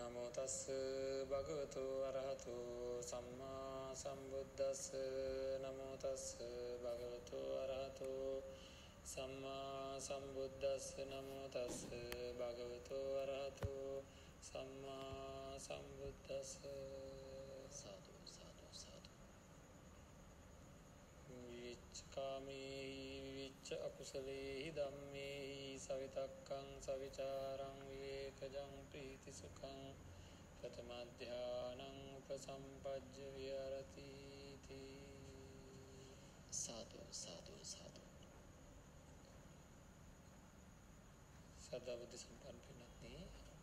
නමෝ තස් භගවතු අරහතු සම්මා සම්බුද්දස්ස නමෝ තස් භගවතු අරහතු සම්මා සම්බුද්දස්ස නමෝ තස් භගවතු අරහතු සම්මා සම්බුද්දස්ස සාදු සාදු සාදු විච්ඡාමේ විච්ඡ අකුසලේ ධම්මේ සවිතක්කං සවිචාරං විවේකජං ප්‍රීති සුඛං ප්‍රථම ධානං උපසම්පජ්ජ විහරති සාදු සාදු සාදු සදා බුද්ධ සම්පන්න පින්වත්නි,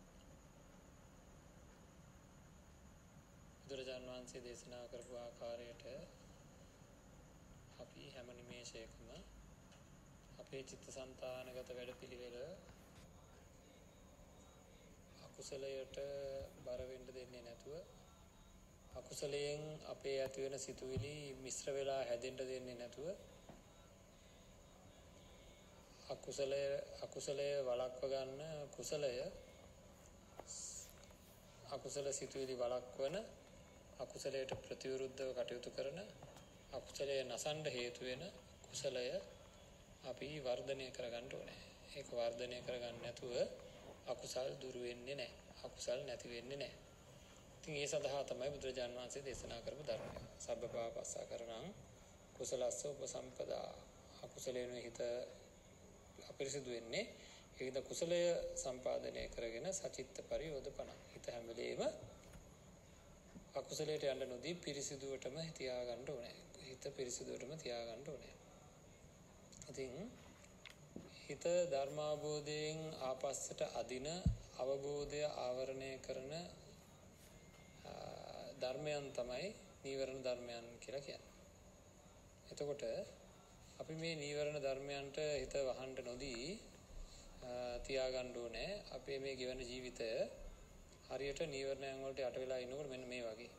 බුදුරජාණන් වහන්සේ දේශනා කරපු ආකාරයට අපි හැම නිමේෂයකම අපේ චිත්තසංතානගත වැඩපිළිවෙල අකුසලයට බර වෙන්න දෙන්නේ නැතුව, අකුසලයෙන් අපේ ඇති වෙන සිතුවිලි මිශ්‍ර වෙලා හැදෙන්න දෙන්නේ නැතුව, අකුසලය වළක්ව ගන්න කුසලය, අකුසල සිතුවිලි වළක්වන, අකුසලයට ප්‍රතිවිරුද්ධව කටයුතු කරන, අකුසලයේ නසන්න හේතු වෙන කුසලය අපි වර්ධනය කරගන්න ඕනේ. ඒක වර්ධනය කරගන්න නැතුව අකුසල් දුරු වෙන්නේ නැහැ. අකුසල් නැති වෙන්නේ නැහැ. ඉතින් ඒ සඳහා තමයි බුදුරජාණන් වහන්සේ දේශනා කරපු ධර්මය. සබ්බපාපස්සා කරණං කුසලස්ස උපසම්පදා. අකුසලයෙන් හිත අපිරිසිදු වෙන්නේ. ඒකද කුසලය සම්පාදනය කරගෙන සචිත්ත පරියෝධපණ. හිත හැම වෙලේම අකුසලයට යන්න නොදී පිරිසිදුවටම තියාගන්න ඕනේ. හිත පිරිසිදුවටම තියාගන්න ඕනේ. ඉතින් හිත ධර්මාබෝධයෙන් ආපස්සට අදින, අවබෝධය ආවරණය කරන ධර්මයන් තමයි නීවරණ ධර්මයන් කියලා කියන්නේ. එතකොට අපි මේ නීවරණ ධර්මයන්ට හිත වහන්න නොදී තියාගන්න ඕනේ. අපේ මේ ගෙවන ජීවිතය හරියට නීවරණයන් වලට යට වෙලා ඉන්නකොට මෙන්න මේ වගේ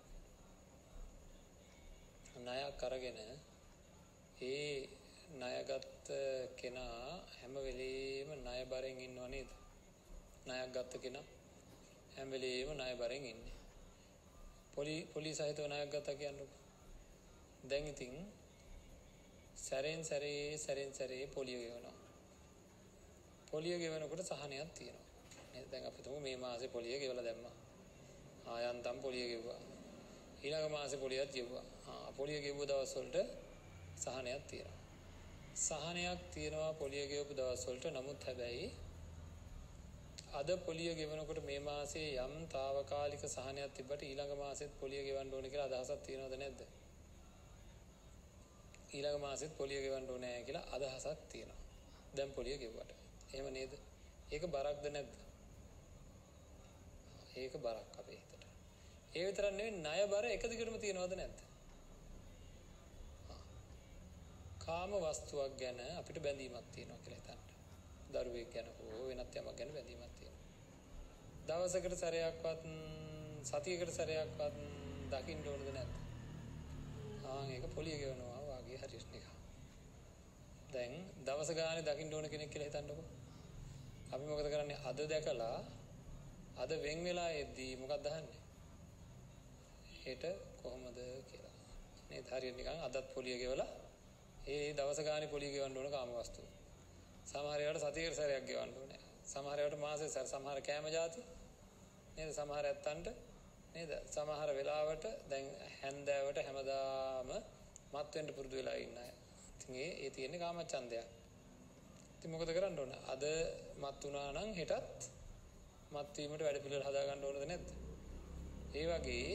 ණයක් අරගෙන ඒ ණයගත් කෙනා හැම වෙලෙම ණය බරෙන් ඉන්නව නේද? ණයක් ගත්ත කෙනා හැම වෙලෙම ණය බරෙන් ඉන්නේ. පොලිස් සහිතව ණයක් ගත්තා කියන්නේ. දැන් ඉතින් සැරෙන් සැරේ පොලිය ගෙවනවා. පොලිය ගෙවනකොට සහනයක් තියෙනවා. දැන් අපි තුමු මේ මාසේ පොලිය ගෙවලා දැම්මා. ආයන්තම් පොලිය ගෙවුවා. ඊළඟ මාසේ පොලියක් ගෙවුවා. පොලිය ගෙවුව දවස් වලට සහනයක් තියෙනවා. සහනයක් තියෙනවා පොලිය ගෙවපු දවස් වලට. නමුත් හැබැයි අද පොලිය ගෙවනකොට මේ මාසේ යම් తాවකාලික සහනයක් තිබ්බට ඊළඟ මාසෙත් පොලිය ගෙවන්න ඕනේ කියලා අදහසක් තියෙනවද නැද්ද? ඊළඟ මාසෙත් පොලිය ගෙවන්න ඕනේ කියලා අදහසක් තියෙනවා. දැන් පොලිය ගෙවුවට. එහෙම නේද? ඒක බරක්ද නැද්ද? ඒක බරක් අපේ හිතට. ඒ විතරක් නෙවෙයි, ණය බර එක දිගටම තියෙනවද නැද්ද? කාම වස්තුවක් ගැන අපිට බැඳීමක් තියෙනවා කියලා හිතන්න. දරුවෙක් ගැන හෝ වෙනත් යමක් ගැන බැඳීමක් තියෙනවා. දවසකට සැරයක්වත්, සතියකට සැරයක්වත් දකින්න ඕනද නැද්ද? ඒක පොලිය ගෙවනවා වාගේ හරියට නිකන්. දැන් දවස ගානේ දකින්න ඕන කෙනෙක් කියලා හිතන්නකෝ. අපි මොකද කරන්නේ? අද දැකලා අද වෙන් වෙලා එද්දී මොකක්ද අහන්නේ? හෙට කොහොමද කියලා. නේද? හරියට නිකන් අදත් පොලිය ගෙවලා ඒ දවස ගානේ පොලිය ගෙවන්න ඕන කාමවස්තු. සමහර ඒවාට සතියකට සැරයක් ගෙවන්න ඕනේ. සමහර ඒවාට මාසෙ සැර, සමහර කෑම જાති නේද? සමහර ඇත්තන්ට නේද? සමහර වෙලාවට දැන් හැන්දෑවට හැමදාම මත් වෙන්න පුරුදු වෙලා ඉන්න අය. ඉතින් ඒ තියෙන්නේ කාමච්ඡන්දයක්. ඉතින් මොකද කරන්න ඕන? අද මත් වුණා නම් හෙටත් මත් වීමට වැඩ පිළිවෙල හදා ගන්න ඕනද නැද්ද? ඒ වගේ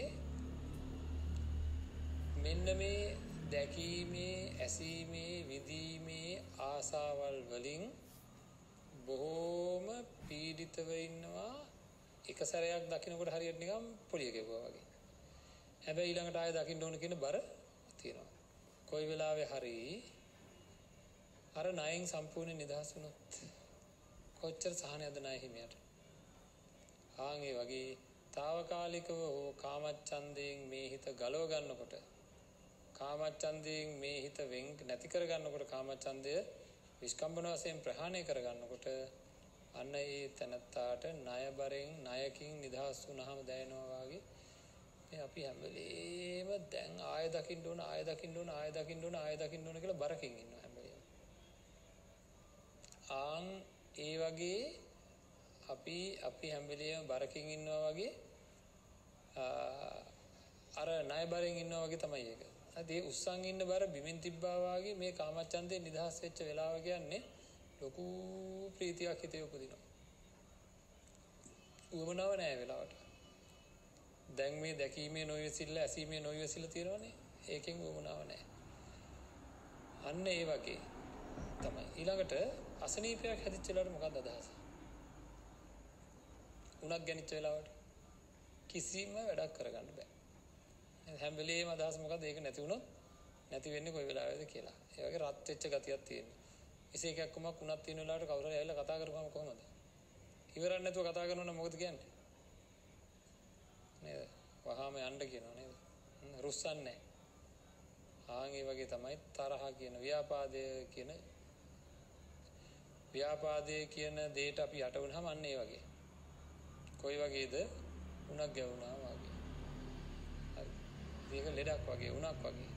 මෙන්න මේ දැකීමේ, ඇසීමේ, විඳීමේ ආසාවල් වලින් බොහෝම පීඩිතව ඉන්නවා. එක සැරයක් දකින්නකොට හරියට නිකන් පොලිය ගෙවුවා වගේ. හැබැයි ඊළඟට ආයෙ දකින්න ඕන කියන බර තියෙනවා. කොයි වෙලාවෙ හරි අර ණයෙන් සම්පූර්ණ නිදහස් වුණොත් කොච්චර සහනයක්ද ණය හිමියට. ඒ වගේ తాවකාලිකව කාමච්ඡන්දයෙන් මේ හිත ගලව ගන්නකොට, කාමච්ඡන්දයෙන් මේ හිත වෙන් නැති කර ගන්නකොට, කාමච්ඡන්දය විස්කම්බන වශයෙන් ප්‍රහාණය කර ගන්නකොට අන්න ඒ තැනත්තාට ණය බරෙන් ණයකින් නිදහස් වුණාම දැනෙනවා වගේ මේ අපි හැම වෙලේම දැන් ආය දකින්න ඕන ආය දකින්න ඕන ආය දකින්න ඕන ආය දකින්න ඕන කියලා බරකින් ඉන්නවා හැම වෙලේම. ආන් ඒ වගේ අපි හැම වෙලේම බරකින් ඉන්නවා වගේ අර ණය බරෙන් ඉන්නවා වගේ තමයි ඒක. ඒ උස්සන් ඉන්න බර බිමින් තිබ්බා වගේ මේ කාමච්ඡන්දේ නිදහස් වෙච්ච වෙලාව කියන්නේ ලොකු ප්‍රීතියක් හිතේ උපදිනවා. උවමනාව නැහැ වෙලාවට. දැන් මේ දැකීමේ නොයසිල්ල ඇසීමේ නොයසිල්ල තියෙනවනේ. ඒකෙන් උවමනාව නැහැ. අන්න ඒ වගේ තමයි. ඊළඟට අසනීපයක් හැදිච්ච වෙලාවට මොකක්ද අදහස? උණක් ගැනිච්ච වෙලාවට කිසිම වැඩක් කරගන්න බෑ. හැම වෙලේම අදහස මොකද්ද? ඒක නැති වුණොත් නැති වෙන්නේ කොයි වෙලාවෙද කියලා. ඒ වගේ රත් වෙච්ච ගතියක් තියෙනවා. විශේෂයක් කොමක් උණක් තියෙන වෙලාවට කවුරු හරි ඇවිල්ලා කතා කරපුවම කොහොමද? ඉවරක් නැතුව කතා කරනවා නම් මොකද කියන්නේ? නේද? වහාම යන්න කියනවා නේද? රුස්සන්නේ. ආන් ඒ වගේ තමයි තරහ කියන ව්‍යාපාදයේ කියන දෙයට අපි යට වුණාම අන්න ඒ වගේ. කොයි වගේද? උණක් ගැවුණා වගේ. හරි. මේක ලෙඩක් වගේ උණක් වගේ.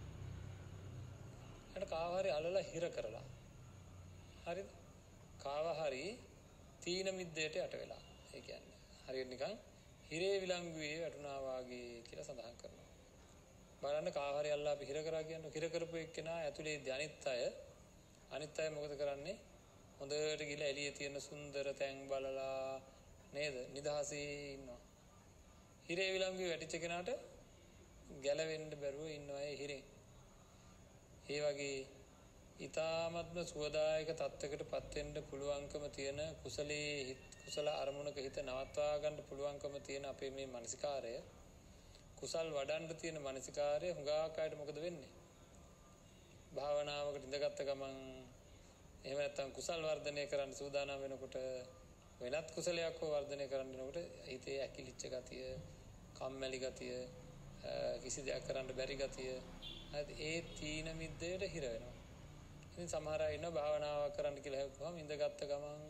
අර කාව හරි අලලා හිර කරලා. හරිද? කාව හරි තීන මිද්දයට යට වෙලා. ඒ කියන්නේ හරියට නිකන් හිරේ විලංගුවේ වැටුණා වාගේ කියලා සඳහන් කරනවා. බලන්න කාව හරි අල්ලා අපි හිර කරා කියන්නේ හිර කරපු එක්කෙනා ඇතුලේ අනිත් අය මොකද කරන්නේ? හොඳට ගිහලා එළියේ තියෙන සුන්දර තැන් බලලා නේද? නිදහසේ ඉන්නවා. හිරේ විලංගුවේ වැටිච්ච කෙනාට ගැලවෙන්න බැරුව ඉන්නවා ඒ හිරේ. ඒ වගේ ඊ타ත්ම සුවදායක තත්වයකටපත් වෙන්න පුළුවන්කම තියෙන කුසල අරමුණක හිත නවත්වා ගන්න පුළුවන්කම තියෙන අපේ මේ මානසිකාරය කුසල් වඩන්න තියෙන මානසිකාරය හුඟක් අයට මොකද වෙන්නේ? භාවනාවකට ඉඳගත්ත ගමන් එහෙම නැත්නම් කුසල් වර්ධනය කරන්න සූදානම් වෙනකොට වෙනත් කුසලයක් හෝ වර්ධනය කරන්න යනකොට හිතේ ඇකිලිච්ච ගතිය, කම්මැලි ගතිය, කිසි දෙයක් කරන්න බැරි ගතිය ඒ තීන මිද්දේට හිර වෙනවා. ඉතින් සමහර අය ඉන්නවා භාවනාවක් කරන්න කියලා හිතුවම ඉඳගත්ත ගමන්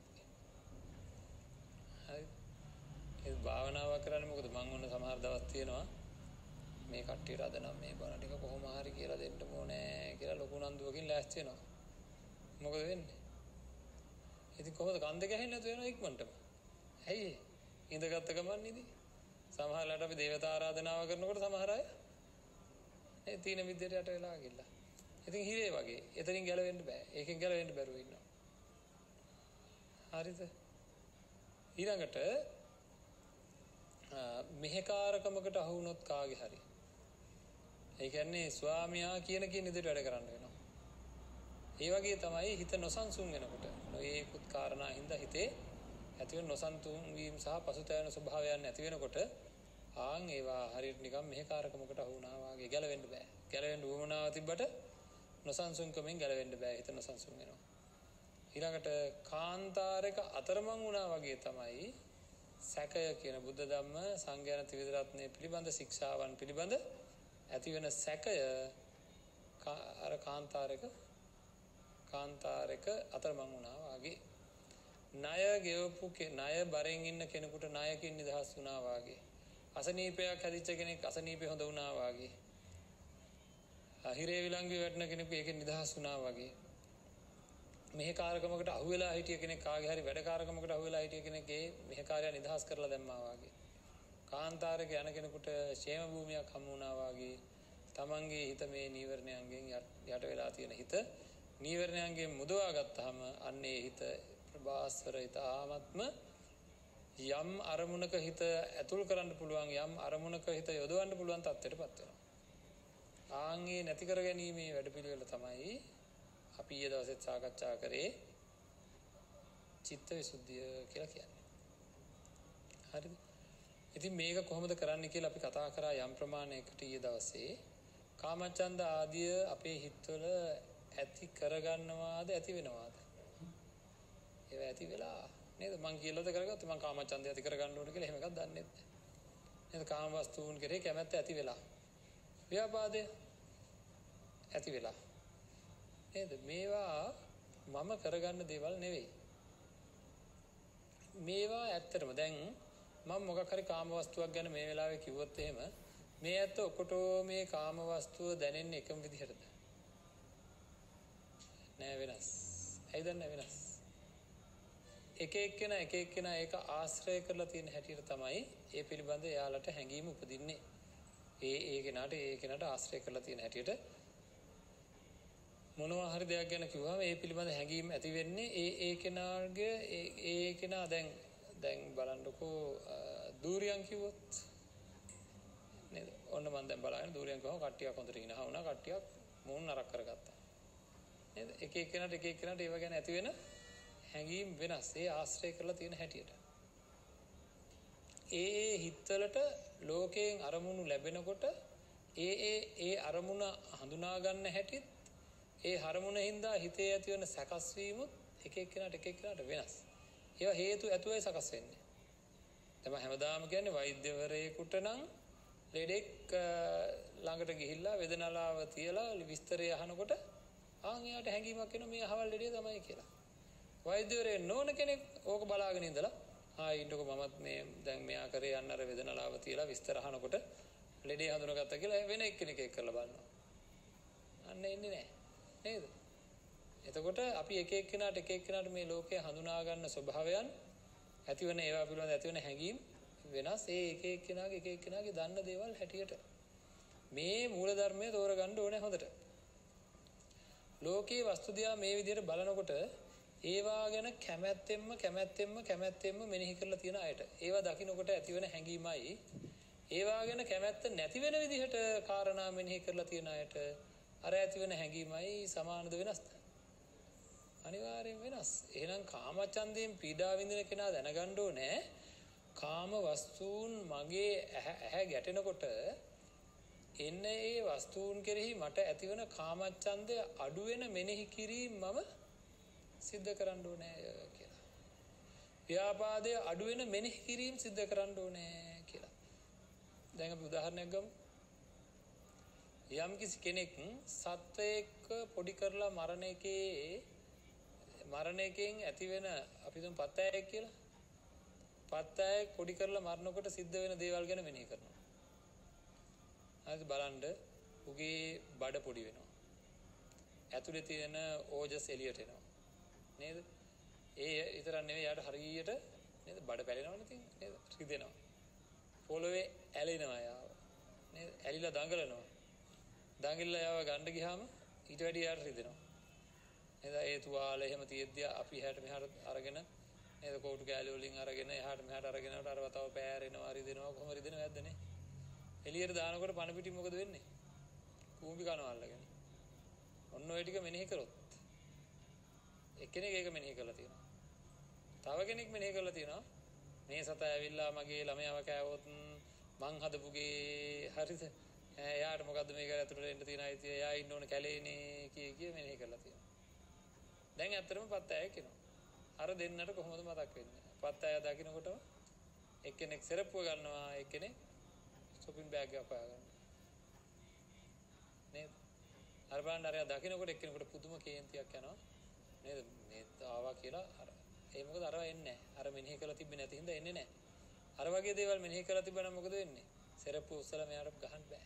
හරි ඒ භාවනාවක් කරන්නේ මොකද මම ඔන්න සමහර දවස් තියෙනවා මේ කට්ටියට අද නම් මේ බණ ටික කොහොම හරි කියලා දෙන්න ඕනේ කියලා ලොකු නන්දුවකින් ලෑස්ති වෙනවා. මොකද වෙන්නේ? ඉතින් කොහොමද කන් දෙක ඇහෙන්නේ නැතු වෙනවා ඉක්මනටම. ඇයි ඉඳගත්ත ගමන් ඉදී සමහරවිට අපි දේවතා ආරාධනාව කරනකොට සමහර අය ඒ තීන මිද්දේට යට වෙලා ගිල්ලා. ඉතින් හිරේ වගේ. එතනින් ගැලවෙන්න බෑ. ඒකෙන් ගැලවෙන්න බැරුව ඉන්නවා. හරිද? ඊළඟට මෙහෙකාරකමකට අහු වුණොත් කාගේ හරි. ඒ කියන්නේ ස්වාමියා කියන විදිහට වැඩ කරන්න වෙනවා. ඒ වගේ තමයි හිත නොසන්සුන් වෙනකොට. නොයේකුත් කාරණා හින්දා හිතේ ඇතිවෙන නොසන්සුන් වීම සහ පසුතැවෙන ස්වභාවයන් ඇති වෙනකොට ආන් ඒවා හරියට නිකන් මෙහෙකාරකමකට අහු වුණා වගේ ගැලවෙන්න බෑ. ගැලවෙන්න උවමනාව තිබ්බට නොසන්සුන්කමෙන් ගැලවෙන්න බෑ. හිත නොසන්සුන් වෙනවා. ඊළඟට කාන්තාරයක අතරමං වුණා වගේ තමයි සැකය කියන බුද්ධ ධම්ම සංඝයාන ත්‍රිවිධ රත්නයේ පිළිබඳ ශික්ෂාවන් පිළිබඳ ඇති වෙන සැකය අර කාන්තාරයක අතරමං වුණා වගේ ණය බරෙන් ඉන්න කෙනෙකුට ණයකින් නිදහස් වුණා වගේ අසනීපයක් හැදිච්ච කෙනෙක් අසනීපේ හොඳ වුණා වගේ හිරේ විලංගුවේ වැටෙන කෙනෙක් ඒකෙන් නිදහස් වුණා වගේ මෙහෙ කාර්කමකට අහු වෙලා හිටිය කෙනෙක් කාගේ හරි වැඩ කාර්කමකට අහු වෙලා හිටිය කෙනෙක් ඒ මෙහෙ කාර්යය නිදහස් කරලා දැම්මා වගේ කාන්තාරයක යන කෙනෙකුට ෂේම භූමියක් හමු වුණා වගේ තමන්ගේ හිත මේ නීවරණයන්ගෙන් යට වෙලා තියෙන හිත නීවරණයන්ගෙන් මුදවා ගත්තාම අන්නේ හිත ප්‍රබාස්වර හිත ආත්ම යම් අරමුණක හිත ඇතුල් කරන්න පුළුවන් යම් අරමුණක හිත යොදවන්න පුළුවන් තත්ත්වයටපත් වෙනවා. ආන්ගේ නැති කර ගැනීමේ වැඩපිළිවෙල තමයි අපි ඊයේ දවසෙත් සාකච්ඡා කරේ චිත්ත විසුද්ධිය කියලා කියන්නේ. හරිද? ඉතින් මේක කොහොමද කරන්න කියලා අපි කතා කරා යම් ප්‍රමාණයකට ඊයේ දවසේ කාමචන්ද ආදිය අපේ හිතවල ඇති කරගන්නවාද ඇති වෙනවාද? ඒවා ඇති වෙලා නේද මං කියලාද කරගත්තේ මං කාමචන්දය ඇති කරගන්න ඕන කියලා එහෙම එකක් දන්නේ නැහැ. නේද කාම වස්තුන් කෙරේ කැමැත්ත ඇති වෙලා. ව්‍යාපාදය ඇති වෙලා. නේද මේවා මම කරගන්න දේවල් නෙවෙයි. මේවා ඇත්තටම දැන් මම මොකක් හරි කාම වස්තුවක් ගැන මේ වෙලාවේ කිව්වොත් එහෙම මේ ඇත්ත ඔකොටෝ මේ කාම වස්තුව දැනෙන්නේ එකම විදිහටද? නෑ වෙනස්. ඇයිද නෑ වෙනස්? එක එක්කෙනා ඒක ආශ්‍රය කරලා තියෙන හැටියට තමයි ඒ පිළිබඳ එයාලට හැඟීම උපදින්නේ. ඒ කෙනාට ආශ්‍රය කරලා තියෙන හැටියට මොනවා හරි දෙයක් ගැන කිව්වම ඒ පිළිබඳ හැඟීම් ඇති වෙන්නේ ඒ කෙනාගේ ඒ කෙනා දැන් බලන්නකෝ දූරියන් කිව්වොත් නේද? ඔන්න මම දැන් බලන්නේ දූරියන් කිව්වම කට්ටියක් හොඳට ඉනහා වුණා, කට්ටියක් මූණ නරක කරගත්තා. නේද? එක එක්කෙනාට ඒව ගැන ඇති වෙන හැඟීම් වෙනස්. ඒ ආශ්‍රය කරලා තියෙන හැටියට. ඒ හිතවලට ලෝකයෙන් අරමුණු ලැබෙනකොට ඒ අරමුණ හඳුනා ගන්න හැටිත් ඒ අරමුණ හින්දා හිතේ ඇති වෙන සකස් වීමුත් එක එක්කෙනාට වෙනස්. ඒවා හේතු ඇතුවයි සකස් වෙන්නේ. තමයි හැමදාම කියන්නේ වෛද්‍යවරයෙකුට නම් ලෙඩෙක් ළඟට ගිහිල්ලා වේදනාව තියලා විස්තරය අහනකොට එයාට හැඟීමක් එනවා මේ අහවල් ලෙඩේ තමයි කියලා. වෛද්‍යවරයෙක් නොවන කෙනෙක් ඕක බලාගෙන ඉඳලා ඉන්නකො මමත් මේ දැන් මෙයා කරේ යන්න අර වේදනාව තියලා විස්තර අහනකොට ලෙඩේ හඳුනාගත්තා කියලා වෙන එක්කෙනෙක් එක්ක කරලා බලනවා. අන්න එන්නේ නැහැ. නේද? එතකොට අපි එක එක්කෙනාට මේ ලෝකය හඳුනා ගන්න ස්වභාවයන් ඇතිවන ඒවා පිළිබඳ ඇතිවන හැඟීම් වෙනස්. ඒ එක එක්කෙනාගේ දන්න දේවල් හැටියට මේ මූල ධර්මය තෝරගන්න ඕනේ හොඳට. ලෝකයේ වස්තු දිහා මේ විදිහට බලනකොට ඒවා ගැන කැමැත්තෙන්ම මෙනෙහි කරලා තියෙන අයට ඒවා දකින්නකොට ඇතිවන හැඟීමයි ඒවා ගැන කැමැත්ත නැති වෙන විදිහට කාරණා මෙනෙහි කරලා තියෙන අයට අර ඇතිවන හැඟීමයි සමානද වෙනස්ද? අනිවාර්යෙන් වෙනස්. එහෙනම් කාමචන්දයෙන් පීඩා විඳින කෙනා දැනගන්න ඕනේ කාම වස්තුන් මගේ ඇහැ ගැටෙනකොට එන්න ඒ වස්තුන් කෙරෙහි මට ඇතිවන කාමචන්දය අඩු වෙන මෙනෙහි කිරීම මම සිද්ධ කරන්න ඕනේ කියලා. ව්‍යාපාදයේ අඩු වෙන මෙනෙහි කිරීම සිද්ධ කරන්න ඕනේ කියලා. දැන් අපි උදාහරණයක් ගමු. යම් කිසි කෙනෙක් සත්වයක පොඩි කරලා මරණයකින් ඇති වෙන අපි තුන් පත්තෑයෙක් කියලා. පත්තෑයෙක් පොඩි කරලා මරනකොට සිද්ධ වෙන දේවල් ගැන මෙනෙහි කරනවා. හරිද? බලන්න උගේ බඩ පොඩි වෙනවා. ඇතුලේ තියෙන ඕජස් එළියට එනවා. නේද? ඒ විතරක් නෙවෙයි යාට හරියට නේද බඩ පැලෙනවනේ ඉතින් නේද? රිදෙනවා. පොළවේ ඇලෙනවා යාව. නේද? ඇලිලා දඟලනවා. දඟිල්ල යාව ගන්න ගියාම ඊට වැඩි යාට රිදෙනවා. නේද? ඒ තුවාල එහෙම තියෙද්දී අපි එහාට මෙහාට අරගෙන නේද කෝටු කෑලි වලින් අරගෙන එහාට මෙහාට අරගෙනට අර වතාව පෑරෙනවා රිදෙනවා කොහොම රිදෙනව නැද්දනේ? එළියට දානකොට පණ පිටින් මොකද වෙන්නේ? කූඹි කනවා අල්ලගෙන. ඔන්න ඔය ටික මෙනෙහි කරොත් එක්කෙනෙක් ඒක මෙනෙහි කරලා තියෙනවා. තව කෙනෙක් මෙනෙහි කරලා තියෙනවා මේ සතා ඇවිල්ලා මගේ ළමයාව කෑවොත් මං හදපුගේ හරිද? එයාට මොකද්ද මේක ඇතුළට එන්න තියෙන අයිතිය? එයා ඉන්න ඕන කැලේනේ කිය මෙනෙහි කරලා තියෙනවා. දැන් ඇත්තටම පත්තෑය කියනවා. අර දෙන්නට කොහොමද මතක් වෙන්නේ? පත්තෑය දකින්නකොටම එක්කෙනෙක් සෙරප්පුව ගන්නවා, එක්කෙනෙක් shopping bag එක හොයාගන්නවා. නේද? අර බලන්න අර දකින්නකොට එක්කෙනෙකුට පුදුම කේන්තියක් යනවා. නේද? මේ ආවා කියලා අර ඒ මොකද අරව එන්නේ නැහැ. අර මෙනෙහි කරලා තිබ්බේ නැති හින්දා එන්නේ නැහැ. අර වගේ දේවල් මෙනෙහි කරලා තිබ්බනම් මොකද වෙන්නේ? සෙරප්පු උස්සලා මෙයාට ගහන්න බෑ.